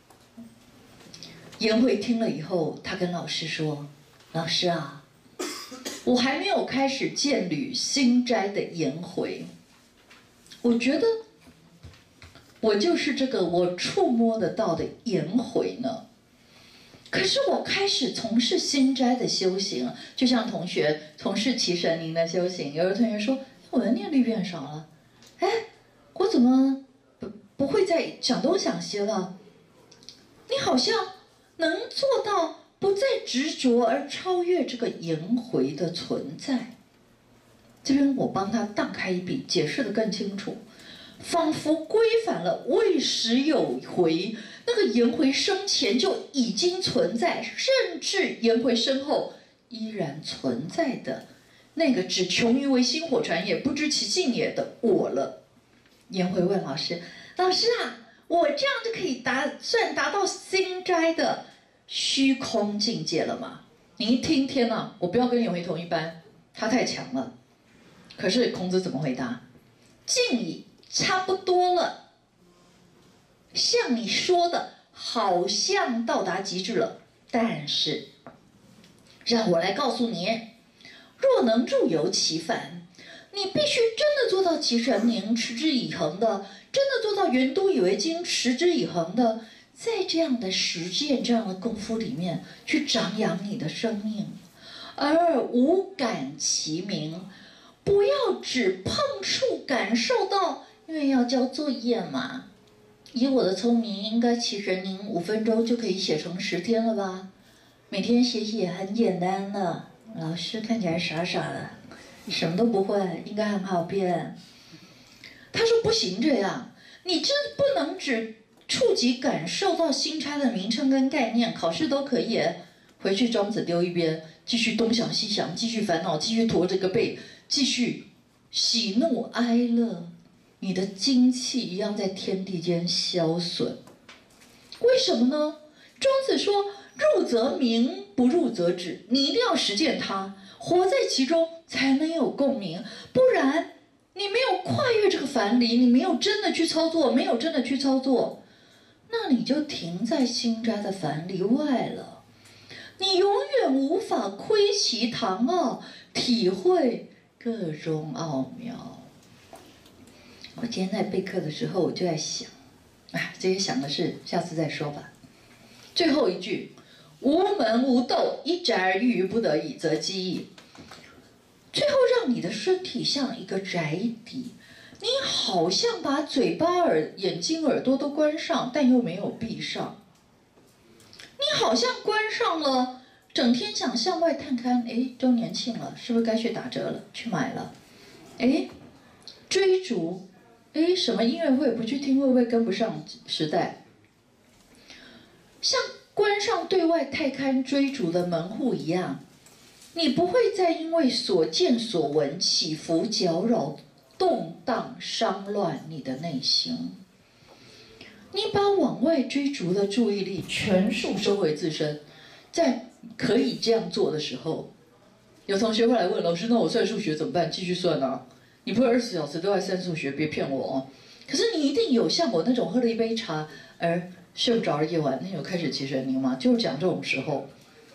颜回听了以后，他跟老师说：“老师啊，我还没有开始见履心斋的颜回，我觉得我就是这个我触摸得到的颜回呢。可是我开始从事心斋的修行，就像同学从事祈神灵的修行。有的同学说，我的念力变少了，哎，我怎么不不会再想东想西了？你好像能做到不再执着而超越这个颜回的存在。这边我帮他荡开一笔，解释得更清楚，仿佛规范了未时有回。那个颜回生前就已经存在，甚至颜回身后依然存在的那个只穷于为薪火传也不知其尽也的我了。颜回问老师：“老师啊，我这样就可以达算达到心斋的虚空境界了吗？”你一听，天哪，我不要跟颜回同一班，他太强了。可是孔子怎么回答？近矣，差不多了。像你说的，好像到达极致了，但是让我来告诉你，若能入游其反，你必须真的做到其神灵持之以恒的，真的做到圆都以为经持之以恒的，在这样的实践、这样的功夫里面去长养你的生命，而无感其名，不要只碰触感受到，因为要交作业嘛。以我的聪明，应该祈神灵五分钟就可以写成十天了吧？每天写写很简单的，老师看起来傻傻的，什么都不会，应该很好骗。他说不行这样，你真不能只触及感受到心差的名称跟概念，考试都可以，回去庄子丢一边，继续东想西想，继续烦恼，继续驼着个背，继续喜怒哀乐。你的精气一样在天地间消损，为什么呢？庄子说：“入则明，不入则止。”你一定要实践它，活在其中才能有共鸣，不然你没有跨越这个樊篱，你没有真的去操作，没有真的去操作，那你就停在心斋的樊篱外了，你永远无法窥其堂奥，体会个中奥妙。我今天在备课的时候，我就在想，哎，这些想的事，下次再说吧。最后一句，无门无斗，一宅而寓于不得已，则积矣。最后让你的身体像一个宅邸，你好像把嘴巴、耳、眼睛、耳朵都关上，但又没有闭上。你好像关上了，整天想向外探看，哎，周年庆了，是不是该去打折了？去买了。哎，追逐。哎，什么音乐会不去听，会不会跟不上时代？像关上对外太刊追逐的门户一样，你不会再因为所见所闻起伏搅扰、动荡伤乱你的内心。你把往外追逐的注意力全数收回自身，在可以这样做的时候，有同学会来问老师：“那我算数学怎么办？继续算啊？你不会二十四小时都在算数学，别骗我哦。”可是你一定有像我那种喝了一杯茶而睡不着的夜晚，那有开始祈神灵吗？就是讲这种时候，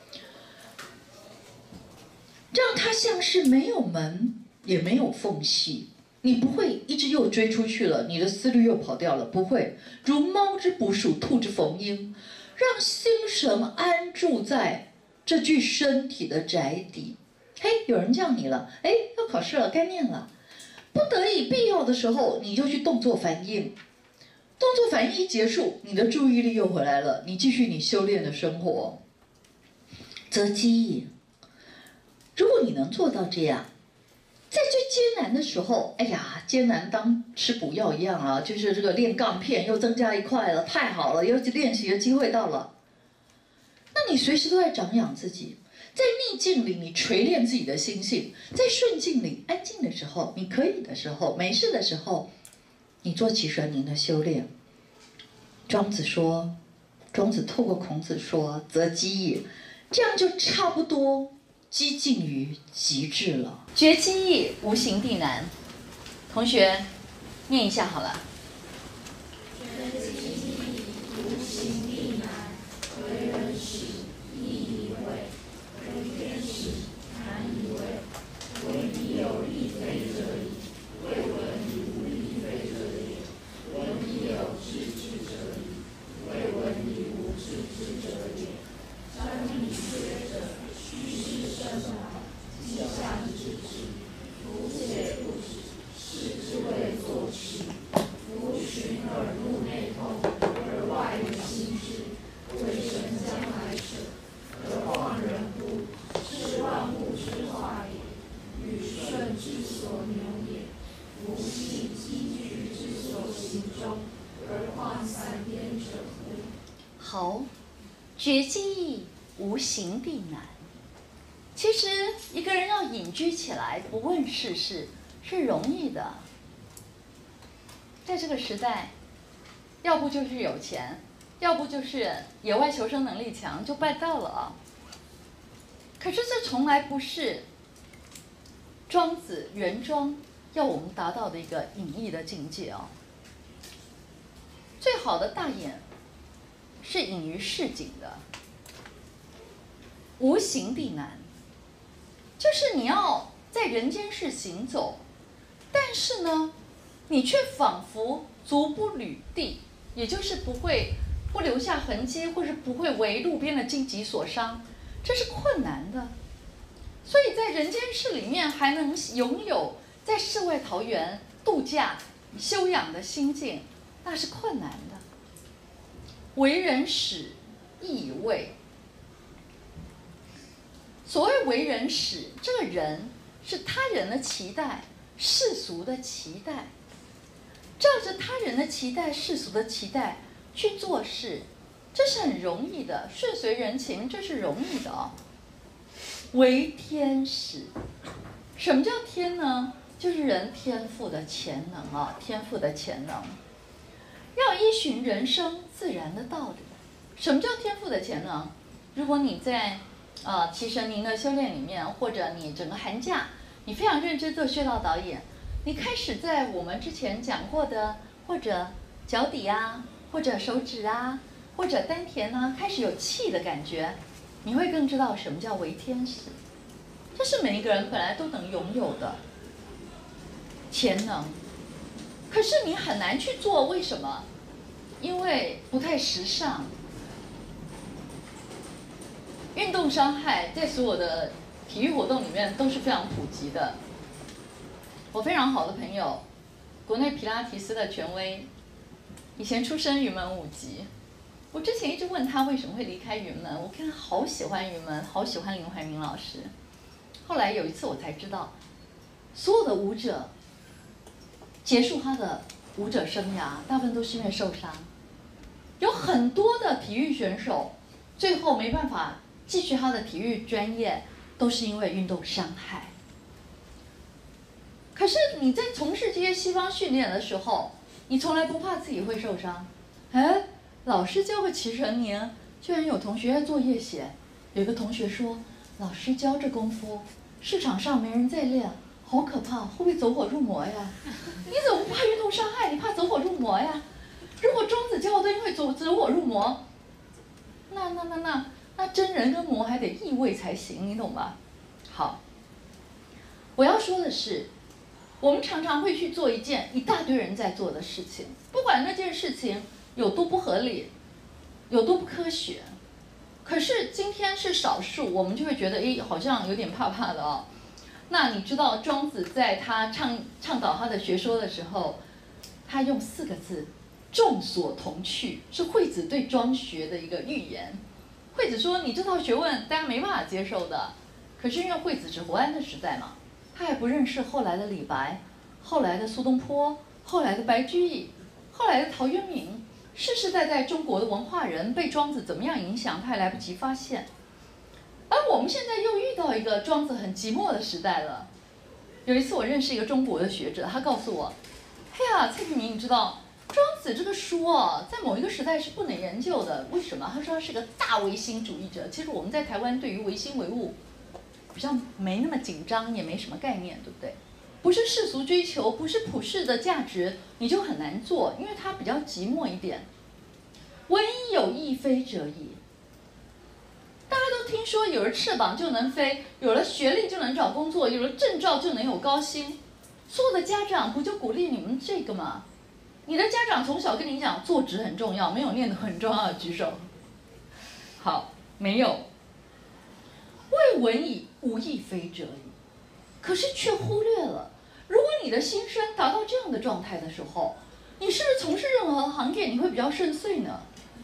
让它像是没有门也没有缝隙，你不会一直又追出去了，你的思虑又跑掉了，不会。如猫之捕鼠，兔之逢鹰，让心神安住在这具身体的宅邸。嘿，有人叫你了，哎，要考试了，该念了。不得已必要的时候，你就去动作反应。动作反应一结束，你的注意力又回来了，你继续你修炼的生活。则积矣。如果你能做到这样，在最艰难的时候，哎呀，艰难当吃补药一样啊，就是这个练杠片又增加一块了，太好了，又练习的机会到了。那你随时都在长养自己， 在逆境里，你锤炼自己的心性；在顺境里，安静的时候，你可以的时候，没事的时候，你做起神灵的修炼。庄子说，庄子透过孔子说：“择机也。”这样就差不多激进于极致了。
绝机易，无形地难。同学，念一下好了。
绝机易，无形地难。为人始，易以为；为天时，难以为。为必有利非者矣，为文以无利非者也；为必有志之者矣，为文以无志之者也。专以学者，虚实生亡，迹象之至，夫且不止，是之谓作痴。夫循耳目内通，而外于心志，为神将来者，而忘人乎？是万物之化也，与顺之所牛也。夫系积聚之所行中，而患三边者乎？
好，绝机易，无形地难。其实一个人要隐居起来，不问世事，是容易的。在这个时代，要不就是有钱，要不就是野外求生能力强，就办到了啊。可是这从来不是庄子原庄要我们达到的一个隐逸的境界啊。最好的大隐是隐于市井的，无形地难，就是你要在人间世行走，但是呢，你却仿佛足不履地，也就是不会不留下痕迹，或是不会为路边的荆棘所伤，这是困难的。所以在人间世里面还能拥有在世外桃源度假修养的心境，那是困难的。为人始，易以为。所谓为人始，这个人是他人的期待，世俗的期待，照着他人的期待、世俗的期待去做事，这是很容易的，顺随人情，这是容易的哦。为天始，什么叫天呢？就是人天赋的潜能啊，天赋的潜能。要依循人生自然的道理。什么叫天赋的潜能？如果你在呃提神灵的修炼里面，或者你整个寒假你非常认真做穴道导演，你开始在我们之前讲过的，或者脚底啊，或者手指啊，或者丹田啊，开始有气的感觉，你会更知道什么叫为天使。这是每一个人本来都能拥有的潜能，可是你很难去做，为什么？因为不太时尚。运动伤害在所有的体育活动里面都是非常普及的。我非常好的朋友，国内皮拉提斯的权威，以前出身云门舞集。我之前一直问他为什么会离开云门，我看他好喜欢云门，好喜欢林怀民老师。后来有一次我才知道，所有的舞者结束他的舞者生涯，大部分都是因为受伤。有很多的体育选手最后没办法继续他的体育专业，都是因为运动伤害。可是你在从事这些西方训练的时候，你从来不怕自己会受伤。哎，老师教个齐神灵，居然有同学在做夜写。有个同学说，老师教这功夫，市场上没人在练，好可怕，会不会走火入魔呀？你怎么不怕运动伤害？你怕走火入魔呀？如果庄子教的因为走走火入魔，那那那那那真人跟魔还得异位才行，你懂吧？好，我要说的是，我们常常会去做一件一大堆人在做的事情，不管那件事情有多不合理，有多不科学，可是今天是少数，我们就会觉得，哎，好像有点怕怕的哦。那你知道庄子在他倡倡导他的学说的时候，他用四个字：众所同去，是惠子对庄学的一个预言。惠子说，你这套学问大家没办法接受的，可是因为惠子是活安的时代嘛，他还不认识后来的李白，后来的苏东坡，后来的白居易，后来的陶渊明，世世代代中国的文化人被庄子怎么样影响，他还来不及发现。 而我们现在又遇到一个庄子很寂寞的时代了。有一次我认识一个中国的学者，他告诉我：“哎呀，蔡平明，你知道庄子这个书啊，在某一个时代是不能研究的。为什么？他说他是个大唯心主义者。其实我们在台湾对于唯心唯物比较没那么紧张，也没什么概念，对不对？不是世俗追求，不是普世的价值，你就很难做，因为它比较寂寞一点。唯有亦非者矣。大家都听说有了翅膀就能飞，有了学历就能找工作，有了证照就能有高薪。所有的家长不就鼓励你们这个吗？你的家长从小跟你讲做职很重要，没有念得很重要的举手。好，没有。未闻以无亦非者矣。可是却忽略了，如果你的心声达到这样的状态的时候，你是不是从事任何行业你会比较顺遂呢？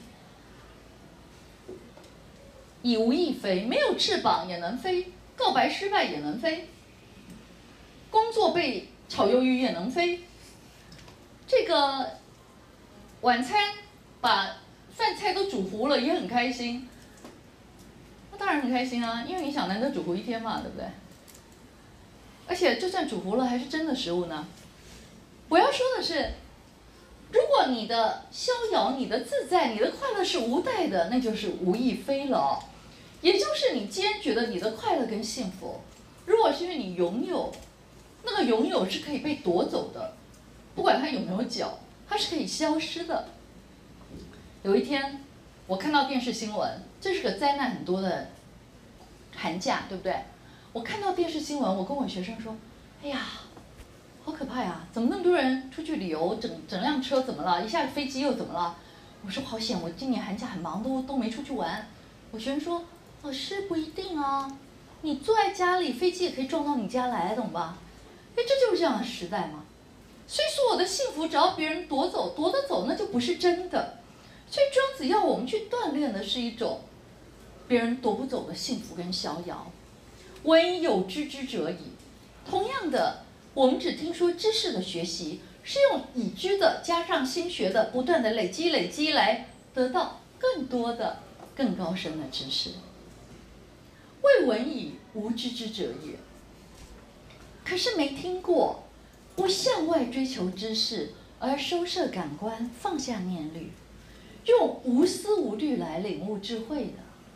以无亦非，没有翅膀也能飞，告白失败也能飞，工作被炒鱿鱼也能飞。这个晚餐把饭菜都煮糊了也很开心，那当然很开心啊，因为你想难得煮糊一天嘛，对不对？而且就算煮糊了，还是真的食物呢。我要说的是，如果你的逍遥、你的自在、你的快乐是无待的，那就是无亦非了哦。也就是你既然觉得你的快乐跟幸福，如果是因为你拥有，那个拥有是可以被夺走的，不管它有没有脚，它是可以消失的。有一天，我看到电视新闻，这是个灾难很多的寒假，对不对？我看到电视新闻，我跟我学生说：“哎呀，好可怕呀！怎么那么多人出去旅游？整整辆车怎么了？一下飞机又怎么了？”我说：“好险，我今年寒假很忙，都都没出去玩。”我学生说：“老师不一定啊，你坐在家里，飞机也可以撞到你家来，懂吧？”哎，这就是这样的时代嘛。所以说，我的幸福只要别人夺走，夺得走，那就不是真的。所以庄子要我们去锻炼的是一种别人夺不走的幸福跟逍遥。唯有知之者矣。同样的，我们只听说知识的学习是用已知的加上新学的，不断的累积累积来得到更多的、更高深的知识。未闻以无知之者也。可是没听过不向外追求知识，而收摄感官，放下念虑，用无思无虑来领悟智慧的。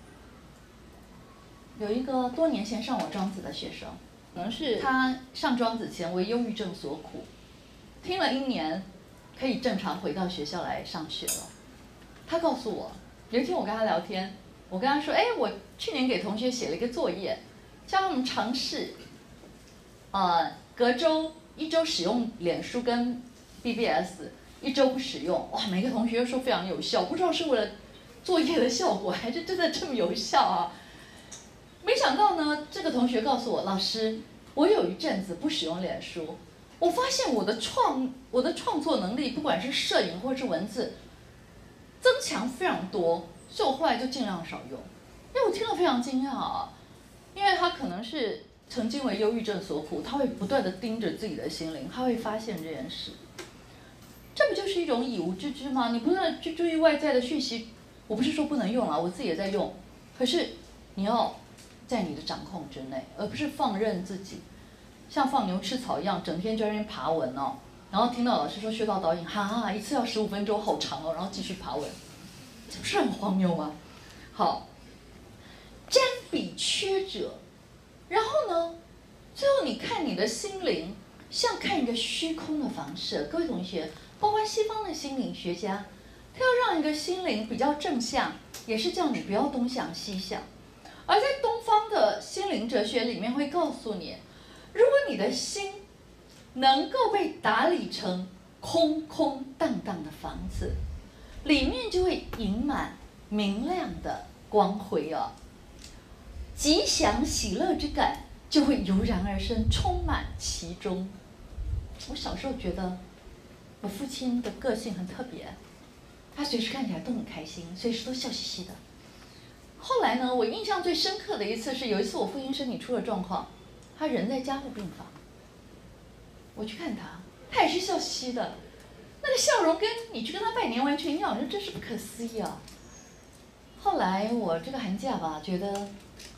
有一个多年前上我庄子的学生，可能是他上庄子前为忧郁症所苦，听了一年，可以正常回到学校来上学了。他告诉我，有一天我跟他聊天，我跟他说：“哎，我去年给同学写了一个作业，叫他们尝试，呃，隔周一周使用脸书跟 B B S， 一周不使用。哇，每个同学都说非常有效，不知道是为了作业的效果，还是真的这么有效啊？”没想到呢，这个同学告诉我，老师，我有一阵子不使用脸书，我发现我的创我的创作能力，不管是摄影或是文字，增强非常多，所以我后来就尽量少用。因为我听了非常惊讶啊，因为他可能是曾经为忧郁症所苦，他会不断的盯着自己的心灵，他会发现这件事。这不就是一种以无知之吗？你不断的去注意外在的讯息，我不是说不能用了，我自己也在用，可是你要在你的掌控之内，而不是放任自己，像放牛吃草一样，整天在那边爬文哦，然后听到老师说穴道导引，哈，一次要十五分钟，好长哦，然后继续爬文，这不是很荒谬吗？好，瞻彼缺者，然后呢，最后你看你的心灵像看一个虚空的房舍。各位同学，包括西方的心灵学家，他要让一个心灵比较正向，也是叫你不要东想西想。而在东方的心灵哲学里面会告诉你，如果你的心能够被打理成空空荡荡的房子，里面就会盈满明亮的光辉哦，吉祥喜乐之感就会油然而生，充满其中。我小时候觉得我父亲的个性很特别，他随时看起来都很开心，随时都笑嘻嘻的。后来呢，我印象最深刻的一次是，有一次我父亲身体出了状况，他人在加护病房，我去看他，他也是笑嘻嘻的，那个笑容跟你去跟他拜年完全一样，我说真是不可思议啊。后来我这个寒假吧，觉得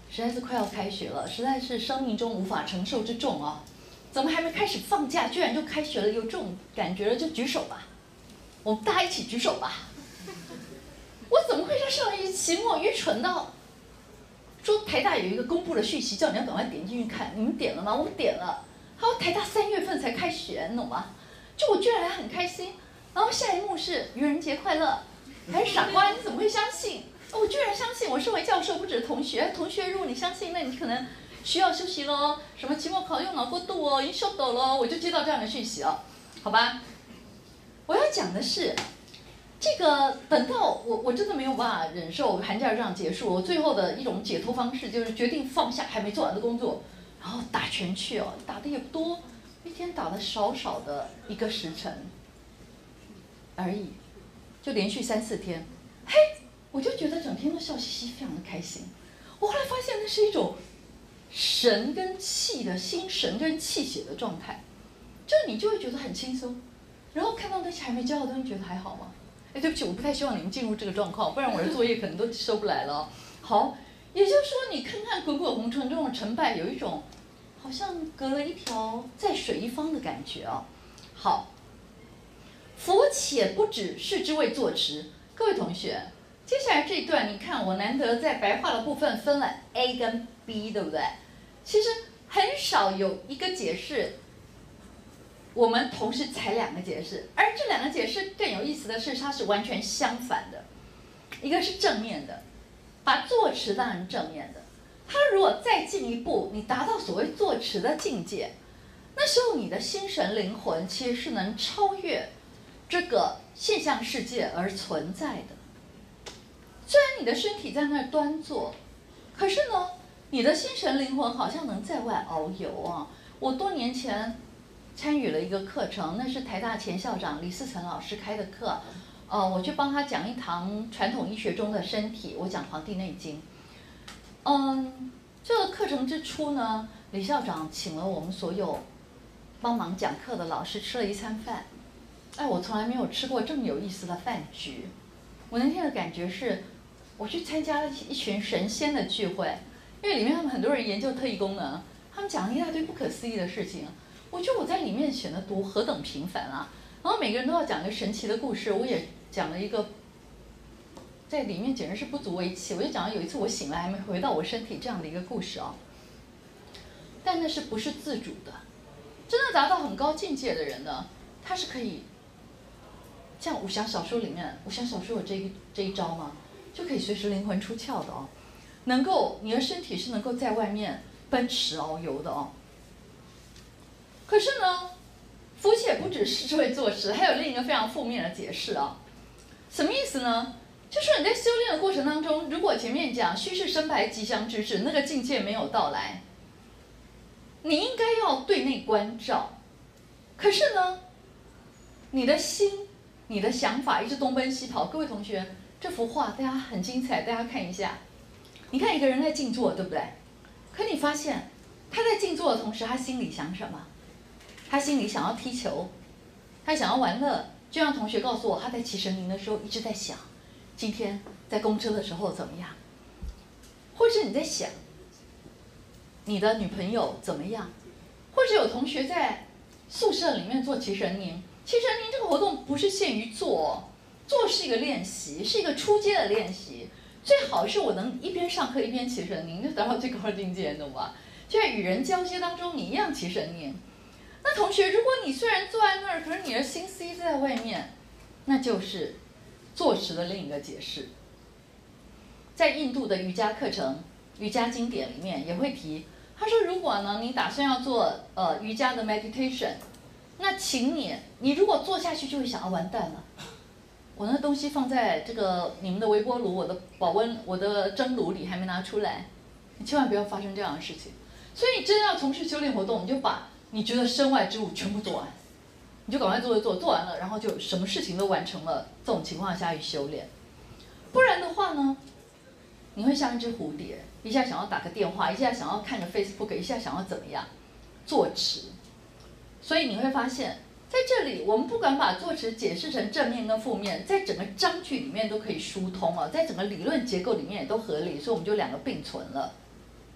实在是快要开学了，实在是生命中无法承受之重啊！怎么还没开始放假，居然就开学了？有这种感觉了就举手吧，我们大家一起举手吧。我怎么会在上一期末愚蠢到说台大有一个公布的讯息，叫你要赶快点进去看？你们点了吗？我点了。还有台大三月份才开学，你懂吗？就我居然还很开心。然后下一幕是愚人节快乐，还是傻瓜？你怎么会相信？我居然相信！我身为教授，不只是同学，同学如果你相信，那你可能需要休息喽。什么期末考用脑过度哦，已经秀抖了，我就接到这样的讯息哦，好吧？我要讲的是。这个等到我我真的没有办法忍受寒假这样结束，我最后的一种解脱方式就是决定放下还没做完的工作，然后打拳去哦，打的也不多，一天打的少少的一个时辰而已，就连续三四天，嘿，我就觉得整天都笑嘻嘻，非常的开心。我后来发现那是一种神跟气的心神跟气血的状态，就你就会觉得很轻松，然后看到那些还没交的东西，觉得还好吗？哎，对不起，我不太希望你们进入这个状况，不然我的作业可能都收不来了。好，也就是说，你看看滚滚红尘中的成败，有一种好像隔了一条在水一方的感觉啊。好，夫且不止是之谓坐持，各位同学，接下来这一段，你看我难得在白话的部分分了 A 跟 B， 对不对？其实很少有一个解释。我们同时采两个解释，而这两个解释更有意思的是，它是完全相反的。一个是正面的，把坐持当然正面的。它如果再进一步，你达到所谓坐持的境界，那时候你的心神灵魂其实是能超越这个现象世界而存在的。虽然你的身体在那儿端坐，可是呢，你的心神灵魂好像能在外遨游啊！我多年前。参与了一个课程，那是台大前校长李嗣涔老师开的课，呃，我去帮他讲一堂传统医学中的身体，我讲《黄帝内经》。嗯，这个课程之初呢，李校长请了我们所有帮忙讲课的老师吃了一餐饭，哎，我从来没有吃过这么有意思的饭局。我那天的感觉是，我去参加了一群神仙的聚会，因为里面他们很多人研究特异功能，他们讲了一大堆不可思议的事情。我觉得我在里面显得多何等平凡啊！然后每个人都要讲一个神奇的故事，我也讲了一个，在里面简直是不足为奇。我就讲了有一次我醒来还没回到我身体这样的一个故事啊。但那是不是自主的？真的达到很高境界的人呢，他是可以，像武侠小说里面，武侠小说有这一这一招吗？就可以随时灵魂出窍的哦，能够你的身体是能够在外面奔驰遨游的哦。可是呢，夫且不止是这位坐持，还有另一个非常负面的解释啊。什么意思呢？就说你在修炼的过程当中，如果前面讲虚实生白吉祥之至，那个境界没有到来，你应该要对内关照。可是呢，你的心、你的想法一直东奔西跑。各位同学，这幅画大家很精彩，大家看一下。你看一个人在静坐，对不对？可你发现他在静坐的同时，他心里想什么？他心里想要踢球，他想要玩乐。就让同学告诉我，他在起神灵的时候一直在想，今天在公车的时候怎么样？或者你在想，你的女朋友怎么样？或者有同学在宿舍里面做起神灵。起神灵这个活动不是限于做，做是一个练习，是一个初阶的练习。最好是我能一边上课一边起神灵，就达到最高的境界，懂吧？就在与人交接当中，你一样起神灵。那同学，如果你虽然坐在那儿，可是你的心思一直在外面，那就是坐持的另一个解释。在印度的瑜伽课程、瑜伽经典里面也会提，他说，如果呢你打算要做呃瑜伽的 meditation， 那请你，你如果做下去就会想要完蛋了。我那东西放在这个你们的微波炉、我的保温、我的蒸炉里还没拿出来，你千万不要发生这样的事情。所以，真要从事修炼活动，你就把你觉得身外之物全部做完，你就赶快做一做，做完了，然后就什么事情都完成了。这种情况下去修炼，不然的话呢，你会像一只蝴蝶，一下想要打个电话，一下想要看个 Facebook， 一下想要怎么样，坐持。所以你会发现，在这里我们不敢把坐持解释成正面跟负面，在整个章句里面都可以疏通啊，在整个理论结构里面也都合理，所以我们就两个并存了。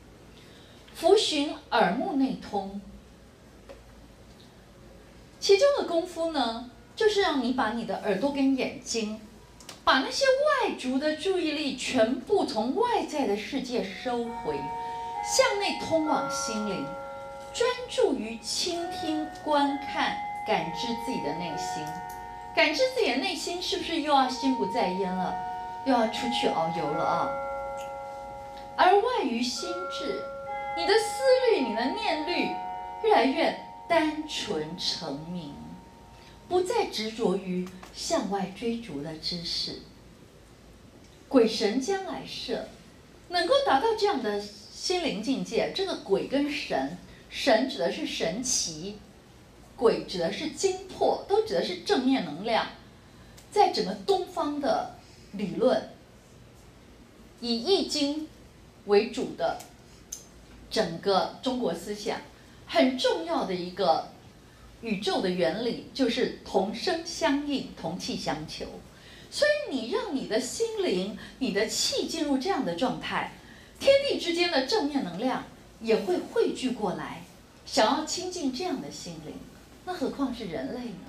浮寻耳目内通。其中的功夫呢，就是让你把你的耳朵跟眼睛，把那些外族的注意力全部从外在的世界收回，向内通往心灵，专注于倾听、观看、感知自己的内心。感知自己的内心，是不是又要心不在焉了，又要出去遨游了啊？而外于心智，你的思虑、你的念虑越来越单纯澄明，不再执着于向外追逐的知识。鬼神将来社，能够达到这样的心灵境界，这个鬼跟神，神指的是神奇，鬼指的是精魄，都指的是正面能量。在整个东方的理论，以易经为主的整个中国思想，很重要的一个宇宙的原理就是同声相应，同气相求。所以你让你的心灵、你的气进入这样的状态，天地之间的正面能量也会汇聚过来，想要亲近这样的心灵，那何况是人类呢？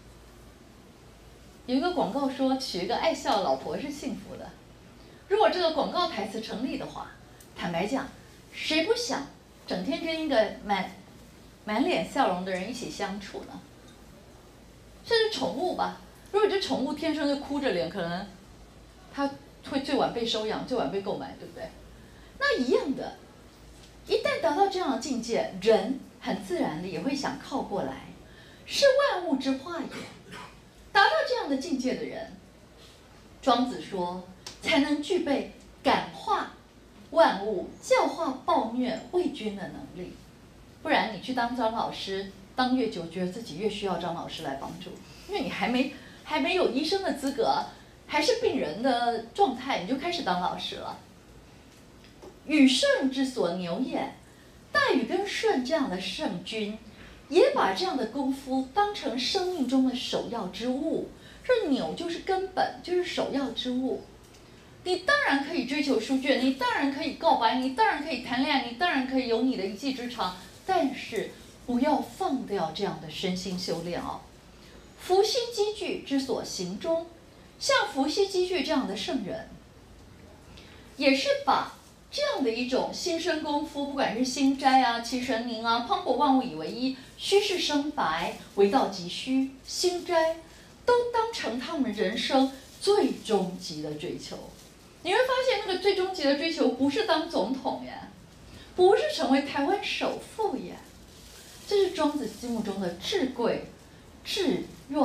有一个广告说，娶一个爱笑的老婆是幸福的。如果这个广告台词成立的话，坦白讲，谁不想整天跟一个满满脸笑容的人一起相处呢？甚至宠物吧，如果这宠物天生就哭着脸，可能它会最晚被收养，最晚被购买，对不对？那一样的，一旦达到这样的境界，人很自然的也会想靠过来，是万物之化也。达到这样的境界的人，庄子说，才能具备感化万物、教化暴虐魏军的能力。不然你去当张老师，当越久，觉得自己越需要张老师来帮助，因为你还没还没有医生的资格，还是病人的状态，你就开始当老师了。禹舜之所牛也，大禹跟舜这样的圣君，也把这样的功夫当成生命中的首要之物。这牛就是根本，就是首要之物。你当然可以追求书卷，你当然可以告白，你当然可以谈恋爱，你当然可以有你的一技之长，但是不要放掉这样的身心修炼哦。伏羲积聚之所行中，像伏羲积聚这样的圣人，也是把这样的一种心身功夫，不管是心斋啊、祈神凝啊、磅礴万物以为一、虚实生白、为道即虚、心斋，都当成他们人生最终极的追求。你会发现，那个最终极的追求不是当总统呀，不是成为台湾首富呀，这是庄子心目中的至贵、至愿。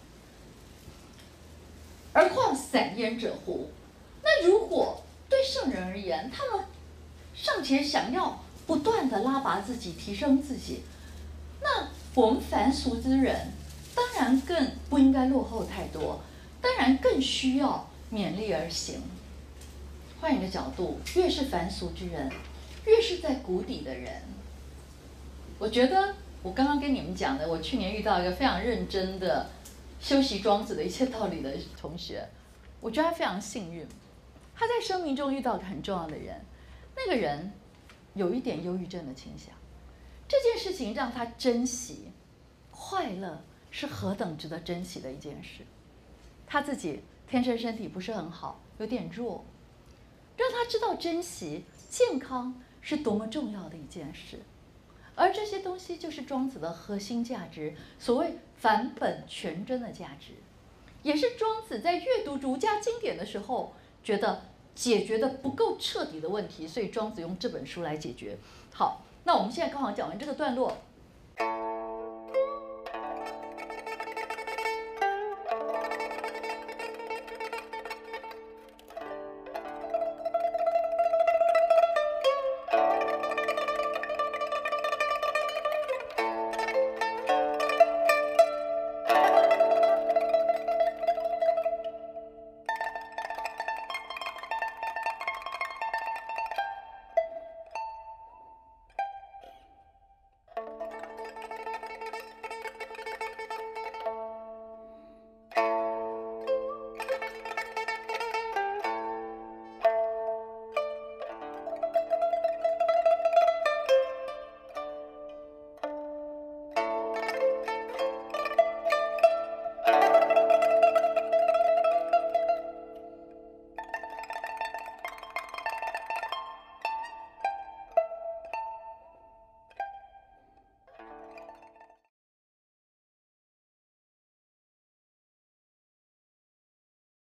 而况散焉者乎？那如果对圣人而言，他们尚且想要不断的拉拔自己、提升自己，那我们凡俗之人，当然更不应该落后太多，当然更需要勉力而行。换一个角度，越是凡俗之人，越是在谷底的人。我觉得我刚刚跟你们讲的，我去年遇到一个非常认真的修习庄子的一切道理的同学，我觉得他非常幸运，他在生命中遇到一个很重要的人，那个人有一点忧郁症的倾向，这件事情让他珍惜快乐是何等值得珍惜的一件事。他自己天生身体不是很好，有点弱，让他知道珍惜健康是多么重要的一件事。而这些东西就是庄子的核心价值，所谓返本全真的价值，也是庄子在阅读儒家经典的时候觉得解决的不够彻底的问题，所以庄子用这本书来解决。好，那我们现在刚好讲完这个段落。